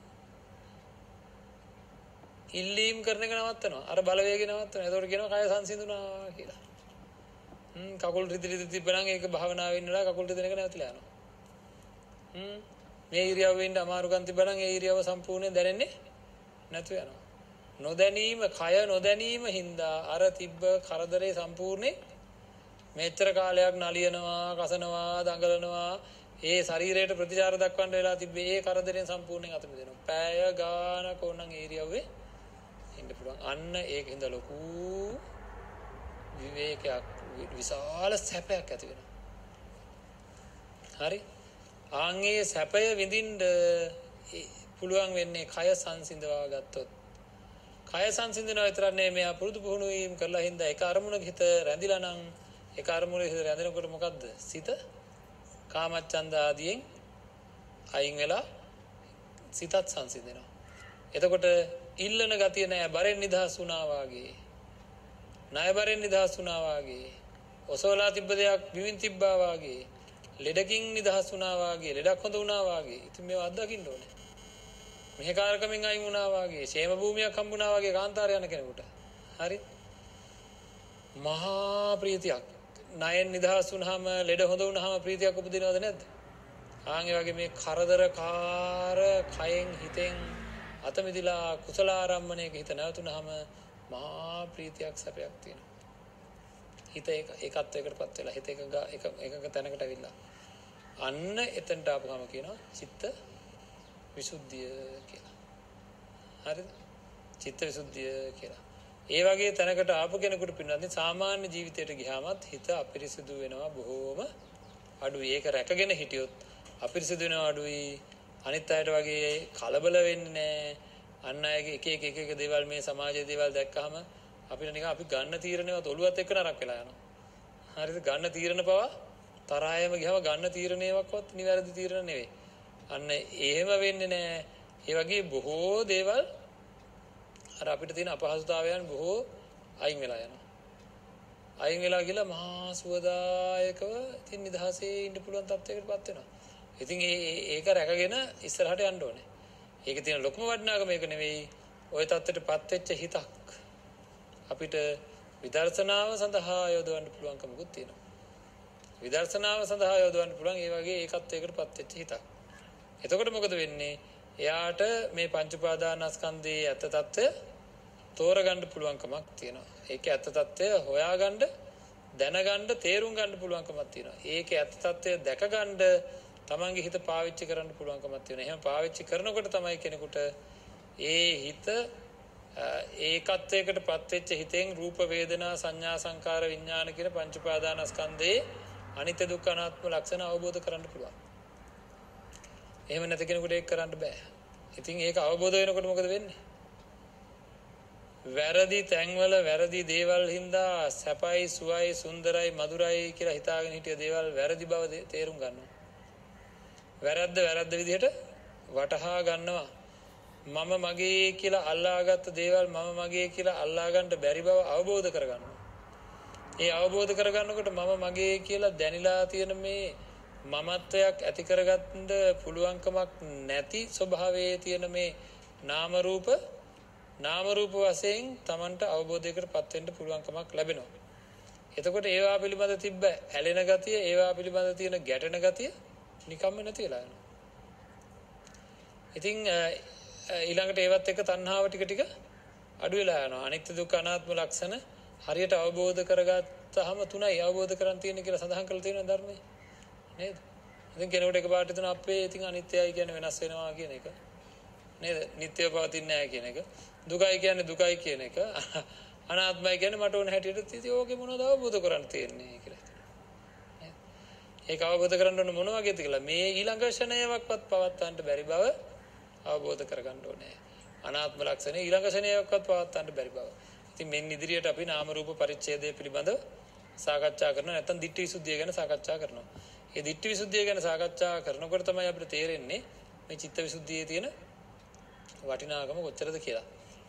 ඉල්ලීම් කරන එක නවත්තනවා. අර බලවේගය නවත්තනවා. එතකොට කියනවා කය සංසිඳුණා කියලා. කකුල් රිදි තිබ්බනම් ඒක භාවනාවේ ඉන්නලා කකුල් රිදෙන එක නැවතිලා යනවා. මේ ඉරියව්වේ ඉන්න අමාරුකම් තිබ්බනම් ඒ ඉරියව්ව සම්පූර්ණයෙන් දැනෙන්නේ නැතු වෙනවා. නොදැනීම කය නොදැනීම හින්දා අර තිබ්බ කරදරේ සම්පූර්ණේ මෙච්චර කාලයක් නලියනවා, කසනවා, දඟලනවා, ඒ ශරීරයට ප්‍රතිචාර දක්වන්න වෙලා තිබ්බේ ඒ කරදරෙන් සම්පූර්ණයෙන් අත මිදෙනවා. පැය ගානක ඕනනම් ඒ ඉරියව්වේ ඉන්න පුළුවන්. අන්න ඒකින්ද ලොකු විවේකයක්, විශාල සැපයක් ඇති වෙනවා. හරි? ආන්ගේ සැපය විඳින්න පුළුවන් වෙන්නේ කය සංසිඳවා ගත්තොත්. කය සංසිඳනවා විතරක් නෙමෙයි, මෙයා පුරුදු පුහුණු වීම කරලා හින්දා ඒක අරමුණක හිත රැඳිලා නම් ඒක අරමුණේ හිත රැඳෙනකොට මොකද්ද? සිත කාමච්ඡන්ද ආදියෙන් අයින් වෙලා සිතත් සංසිඳෙනවා. එතකොට ඉල්ලන ගතිය නෑ, බරෙන් නිදහස් වුණා වාගේ. ණය බරෙන් නිදහස් වුණා වාගේ. ඔසවලා තිබ්බ දෙයක් බිමින් තිබ්බා වාගේ. ලෙඩකින් නිදහස් වුණා වාගේ, ලෙඩක් හොඳ වුණා වාගේ. ඉතින් මේව අත්දකින්න ඕනේ. මෙහෙකාරකමින් අයින් වුණා වාගේ, ෂේම භූමියක් හම්බුණා වාගේ කාන්තාර යන කෙනෙකුට. හරි? මහා ප්‍රීතියක්. ණයෙන් නිදහස් වුණාම, ලෙඩ හොඳ වුණාම ප්‍රීතියක් උපදිනවද නැද්ද? ආන් ඒ වගේ මේ කරදරකාර කයෙන් හිතෙන් අත මිදලා කුසල ආරම්මණයක හිත නැවතුනහම මහා ප්‍රීතියක් සැපයක් තියෙනවා. හිත ඒකත්වයකටපත් වෙලා හිත එකක තැනකට ඇවිල්ලා අන්න එතනට ආපුවම කියනවා චිත්ත විසුද්ධිය කියලා. හරිද? චිත්ත විසුද්ධිය කියලා. ඒ වගේ තැනකට ආපු කෙනෙකුට පින්නන්නේ සාමාන්‍ය ජීවිතයට ගියාමත් හිත අපිරිසිදු වෙනවා බොහෝම අඩුයි. ඒක රැකගෙන හිටියොත් අපිරිසිදු වෙනවා අඩුයි. අනිත් අයට වගේ කලබල වෙන්නේ නැහැ. අන් අයගේ එක දේවල් මේ සමාජයේ දේවල් දැක්කහම අපිට නිකන් අපි ගන්න තීරණේවත් ඔළුවත් එක්ක නරක වෙලා යනවා. හරිද? ගන්න තීරණ පවා තරහයම ගියම ගන්න තීරණේවක්වත් නිවැරදි තීරණ නෙවෙයි. අන්න එහෙම වෙන්නේ නැහැ. ඒ වගේ බොහෝ දේවල් අර අපිට තියෙන අපහසුතාවයන් බොහෝ අයින් වෙලා යනවා. අයින් වෙලා ගිහලා මහා සුවදායකව ඉතින් නිදහසේ ඉන්න පුළුවන් තත්යකටපත් වෙනවා. ඉතින් ඒක රැකගෙන ඉස්සරහට යන්න ඕනේ. ඒකේ තියෙන ලොකුම වටිනාකම මේක නෙවෙයි. ওই තත්ත්වයටපත් වෙච්ච හිතක් අපිට විදර්ශනාව සඳහා යොදවන්න පුළුවන්කමකුත් තියෙනවා. විදර්ශනාව සඳහා යොදවන්න පුළුවන් ඒ වගේ ඒකත්වයකටපත් වෙච්ච හිතක්. එතකොට මොකද වෙන්නේ? එයාට මේ පංච උපාදානස්කන්ධයේ ඇත්ත తত্ত্বය තෝරගන්න පුළුවන්කමක් තියෙනවා. ඒකේ ඇත්ත తত্ত্বය හොයාගන්න, දැනගන්න, තේරුම් ගන්න පුළුවන්කමක් තියෙනවා. ඒකේ ඇත්ත తত্ত্বය දැකගන්න තමන්ගේ හිත පාවිච්චි කරන්න පුළුවන්කමක් තියෙනවා. එහෙම පාවිච්චි කරනකොට තමයි කෙනෙකුට ඒ හිත ඒකත්වයකටපත් වෙච්ච හිතෙන් රූප වේදනා සංඥා සංකාර විඥාන කියන පංච උපාදානස්කන්ධයේ අනිත්‍ය දුක්ඛ අනාත්ම ලක්ෂණ අවබෝධ කරගන්න පුළුවන්. එහෙම නැති කෙනෙකුට ඒක කරන්න බෑ. ඉතින් ඒක අවබෝධ වෙනකොට මොකද වෙන්නේ? වැරදි තැන්වල වැරදි දේවල් හින්දා සැපයි සුවයි සුන්දරයි මధుරයි කියලා හිතාගෙන හිටිය දේවල් වැරදි බව තේරුම් ගන්නවා. වැරද්ද විදිහට වටහා ගන්නවා. මම මගේ කියලා අල්ලාගත්ත දේවල් මම මගේ කියලා අල්ලා ගන්න බැරි බව අවබෝධ කරගන්නවා. ඒ අවබෝධ කරගන්නකොට මම මගේ කියලා දැනিলা තියෙන මේ මමත්වයක් ඇති කරගන්න පුළුවන්කමක් නැති ස්වභාවයේ තියෙන මේ නාම රූප වශයෙන් Tamanට අවබෝධයකටපත් වෙන්න පුළුවන්කමක් ලැබෙනවා. එතකොට ඒවා පිළිබඳ තිබ්බ ඇලෙන ගතිය, ඒවා පිළිබඳ තියෙන ගැටෙන ගතිය නිකම්ම නැති වෙලා යනවා. ඉතින් ඊළඟට ඒවත් එක්ක තණ්හාව ටික ටික අඩු වෙලා යනවා. අනිත්‍ය දුක්ඛ අනාත්ම ලක්ෂණ හරියට අවබෝධ කරගත්තාම තුනයි අවබෝධ කරන් තියෙන්නේ කියලා සඳහන් කරලා තියෙනවා ධර්මයේ. නේද? ඉතින් කෙනෙකුට එකපාරට හිතන අපේ ඉතින් අනිත්‍යයි කියන්නේ වෙනස් වෙනවා කියන එක. නේද? නිට්ටයව පවතින්නේ නැහැ කියන එක. දුකයි කියන්නේ දුකයි කියන එක. අනාත්මයි කියන්නේ මට ඕන හැටියට ඉතින් ඕකේ මොනවද අවබෝධ කරන් තියෙන්නේ කියලා. ඒක අවබෝධ කරගන්න ඕන මොන වගේද කියලා මේ ඊළඟ ක්ෂණයවක්වත් පවත්වන්න බැරි බව අවබෝධ කරගන්න ඕනේ. අනාත්ම ලක්ෂණය ඊළඟ ක්ෂණයවක්වත් පවත්වන්න බැරි බව. ඉතින් මෙන්න ඉදිරියට අපි නාම රූප පරිච්ඡේදය පිළිබඳව සාකච්ඡා කරනවා. නැත්නම් ditthi visuddhiය ගැන සාකච්ඡා කරනවා. මේ ditthi visuddhiය ගැන සාකච්ඡා කරනකොට තමයි අපිට තේරෙන්නේ මේ චිත්ත විසුද්ධියේ තියෙන වටිනාකම කොච්චරද කියලා.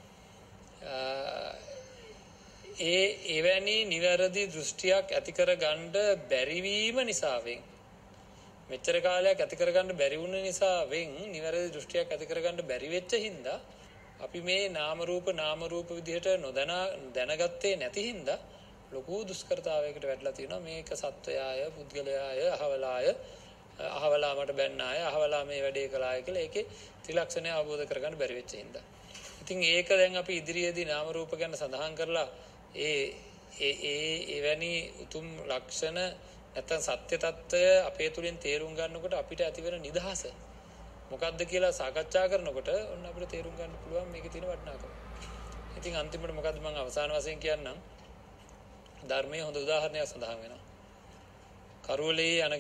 එවැනි නිවැරදි දෘෂ්ටියක් ඇති කර ගන්න බැරිවීම නිසාවෙන් මෙච්චර කාලයක් ඇති කර ගන්න බැරි වුණ නිසාවෙන් නිවැරදි දෘෂ්ටියක් ඇති කර ගන්න බැරි වෙච්ච හින්දා අපි මේ නාම රූප විදිහට දැනගත්තේ නැති හින්දා ලොකු දුෂ්කරතාවයකට වැටලා තියෙනවා. මේක සත්වයාය පුද්ගලයාය අහවලා මට බැන්නාය අහවලා මේ වැඩේ කළාය කියලා ඒකේ ත්‍රිලක්ෂණය අවබෝධ කරගන්න බැරි වෙච්ච හින්දා. ඉතින් ඒක දැන් අපි ඉදිරියේදී නාම රූප ගැන සඳහන් කරලා එවැනි උතුම් ලක්ෂණ නැත්නම් සත්‍ය తত্ত্বය අපේ තුලින් තේරුම් ගන්නකොට අපිට ඇතිවෙන නිදහස මොකක්ද කියලා සාකච්ඡා කරනකොට ඔන්න අපිට තේරුම් ගන්න පුළුවන් මේකේ තියෙන වටිනාකම. ඉතින් අන්තිමට මොකද්ද මම අවසාන වශයෙන් කියන්නම්. ධර්මයේ හොඳ උදාහරණයක් සඳහන් වෙනවා. කරුවලේ යන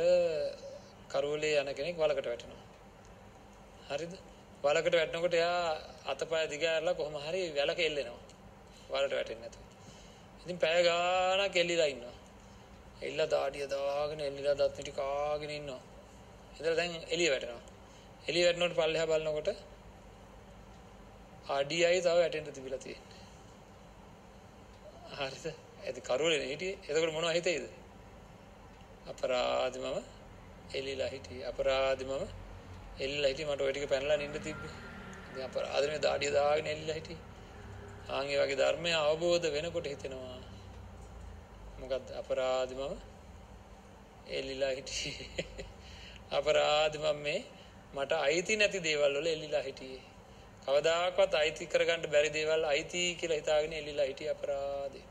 කෙනෙක් වලකට වැටෙනවා. හරිද? වලකට වැටෙනකොට එයා අතපය දිග ඇරලා කොහොම හරි වැලක එල්ලෙනවා. වලට වැටෙන්නේ නැතුව. ඉතින් පැය ගාණක් එල්ලිලා ඉන්නවා. එල්ල දාඩිය දාගෙන එල්ලිලා දත් පිටි කාගෙන ඉන්නවා. ඉතින් දැන් එළිය වැටෙනවා. එළිය වැටෙනකොට පල්ලෙහා බලනකොට අඩියයි තව වැටෙන්න තිබිලා තියෙන්නේ. හරිද? ඒත් කරුවලේ හිටියේ. එතකොට මොනවද හිතේද? අපරාධි මම එල්ලිලා හිටියේ. අපරාධි මම එල්ලිලා හිටියේ. මට ওই ටික පැනලා නින්න තිබ්බේ. ඉතින් අපරාධි මේ දාඩිය දාගෙන එල්ලිලා හිටියේ. ආන්ගේ වගේ ධර්මය අවබෝධ වෙනකොට හිතෙනවා මොකද්ද අපරාධි මම එල්ලිලා හිටියේ. අපරාධි මම මේ මට අයිති නැති දේවල් වල එල්ලිලා හිටියේ. කවදාකවත් අයිති කරගන්න බැරි දේවල් අයිති කියලා හිතාගෙන එල්ලිලා හිටියේ අපරාධේ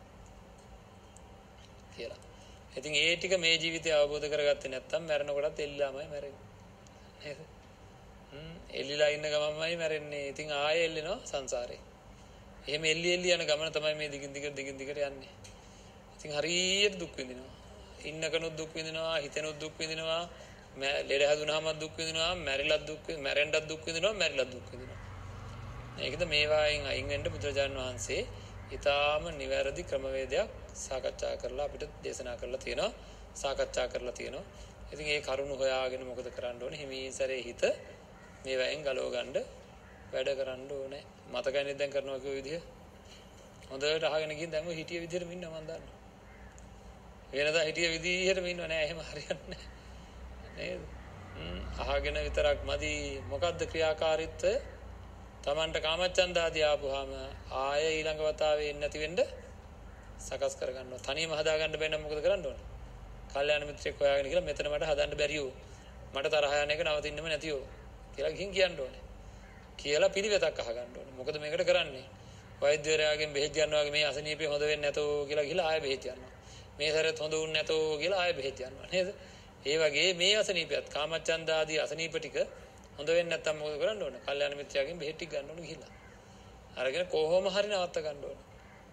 කියලා. ඉතින් ඒ ටික මේ ජීවිතය අවබෝධ කරගත්තේ නැත්නම් මැරෙනකොටත් එල්ලිලාමයි මැරෙන්නේ. නේද? එල්ලිලා ඉන්න ගමන්මයි මැරෙන්නේ. ඉතින් ආයෙ එල්ලෙනවා සංසාරේ. එහෙම එල්ලි යන ගමන තමයි මේ දිගින් දිගට යන්නේ. ඉතින් හරියට දුක් විඳිනවා. ඉන්නකනුත් දුක් විඳිනවා, හිතෙනුත් දුක් විඳිනවා, ලෙඩ හැදුනහම දුක් විඳිනවා, මැරිලත් දුක් මැරෙන්නත් දුක් විඳිනවා, මැරිලත් දුක් විඳිනවා. ඒකද මේවායින් අයින් වෙන්න බුදුරජාණන් වහන්සේ ඊටාම නිවැරදි ක්‍රමවේදයක් සාකච්ඡා කරලා අපිට දේශනා කරලා තියෙනවා, සාකච්ඡා කරලා තියෙනවා. ඉතින් ඒ කරුණ හොයාගෙන මොකද කරන්න ඕනේ? හිමින් සැරේ හිත මේවායින් ගලව ගන්න වැඩ කරන්න ඕනේ. මතකයිනේ දැන් කරනවා කියෝ විදිය. හොඳට අහගෙන ගිහින් දැන් ඔය හිටිය විදිහටම ඉන්නවා මම දන්නවා. වෙනදා හිටිය විදිහටම ඉන්නව නෑ එහෙම හරියන්නේ නෑ. නේද? අහගෙන විතරක් මදි. මොකද්ද ක්‍රියාකාරීත්වය? Tamanට කාමච්ඡන්ද ආදී ආපුවාම ආයෙ ඊළඟ වතාවේ එන්නේ නැති වෙන්න සකස් කරගන්නවා. තනියම හදාගන්න බැන්න මොකද කරන්න ඕනේ? කල්යාණ මිත්‍රෙක් හොයාගෙන ගිහලා මෙතන මට හදන්න බැරියෝ. මට තරහ යන එක නවතින්නෙම නැතියෝ කියලා ගිහින් කියන්න ඕනේ. කියලා පිළිවෙතක් අහගන්න ඕනේ. මොකද මේකට කරන්නේ? වෛද්‍යවරයාගෙන් බෙහෙත් ගන්නවා වගේ මේ අසනීපේ හොඳ වෙන්නේ නැතෝ කියලා ගිහලා ආයෙ බෙහෙත් ගන්නවා. මේ සැරේත් හොඳ වුන්නේ නැතෝ කියලා ආයෙ බෙහෙත් ගන්නවා නේද? ඒ වගේ මේ අසනීපයත් කාමච්ඡන්ද ආදී අසනීප ටික හොඳ වෙන්නේ නැත්තම් මොකද කරන්න ඕනේ? කල්යාණ මිත්‍රයාගෙන් බෙහෙත් ටික ගන්න ඕනේ ගිහලා. අරගෙන කොහොම හරි නවත්ත ගන්න ඕනේ.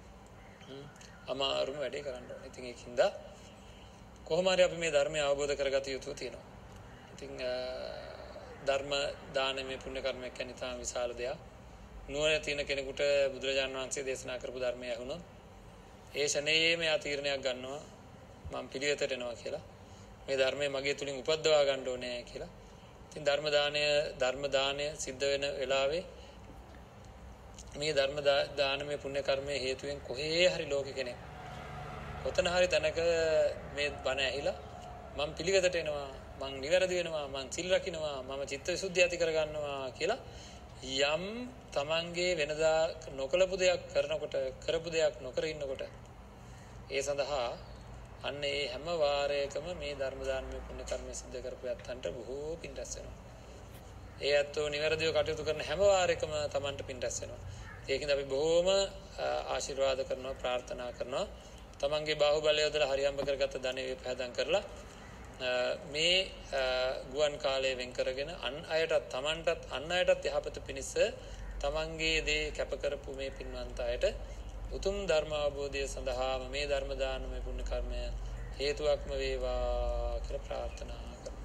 අමාරුම වැඩේ කරන්න ඕනේ. ඉතින් ඒකින්ද කොහොම හරි අපි මේ ධර්මය අවබෝධ කරගත යුතු තියෙනවා. ඉතින් ධර්ම දානමය පුණ්‍ය කර්මයක් කියන්නේ තාම විශාල දෙයක්. නුවණ තියෙන කෙනෙකුට බුදුරජාණන් වහන්සේ දේශනා කරපු ධර්මය ඇහුනොත් ඒ ශනේයේම යා තීරණයක් ගන්නවා මම පිළිවෙතට එනවා කියලා. මේ ධර්මය මගේ තුලින් උපද්දවා ගන්න ඕනේ කියලා. ඉතින් ධර්ම දානය සිද්ධ වෙන වෙලාවේ මේ ධර්ම දානමය පුණ්‍ය කර්මයේ හේතුවෙන් කොහේ හරි ලෝක කෙනෙක් කොතන හරි තැනක මේ බණ ඇහිලා මම පිළිවෙතට එනවා මං නිවැරදි වෙනවා මං සිල් රකින්නවා මම චිත්ත විසුද්ධිය ඇති කර ගන්නවා කියලා යම් තමන්ගේ වෙනදා නොකලපු දෙයක් කරනකොට කරපු දෙයක් නොකර ඉන්නකොට ඒ සඳහා අන්න ඒ හැම වාරයකම මේ ධර්ම දානමය පුණ්‍ය කර්ම සිද්ධ කරපු යත්තන්ට බොහෝ පින් රැස් වෙනවා. ඒ ඇත්තෝ නිවැරදිව කටයුතු කරන හැම වාරයකම Tamanට පින් රැස් වෙනවා. ඒකින්ද අපි බොහොම ආශිර්වාද කරනවා ප්‍රාර්ථනා කරනවා තමන්ගේ බාහුවලය යොදලා හරියම්බ කරගත්ත ධනෙ වේපහදම් කරලා මේ ගුවන් කාලය වෙන් කරගෙන අන් අයටත් තමන්ටත් අන් අයටත් යහපත පිණිස තමන්ගේ දේ කැප කරපු මේ පින්වන්ත අයට උතුම් ධර්ම අවබෝධය සඳහාම මේ ධර්ම දානමය පුණ්‍ය කර්මය හේතුවක්ම වේවා කියලා ප්‍රාර්ථනා කරමු.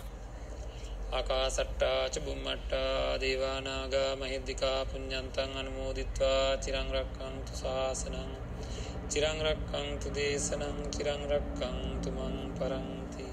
ආකාසට්ටා ච බුම්මට්ටා දේවා නාග මහිද්దికා පුඤ්ඤන්තං අනුමෝදිත්වා චිරං රක්ඛන්තු ශාසනං චිරං රක්ඛන්තු දේශනං චිරං රක්ඛන්තු මං පරන්ති.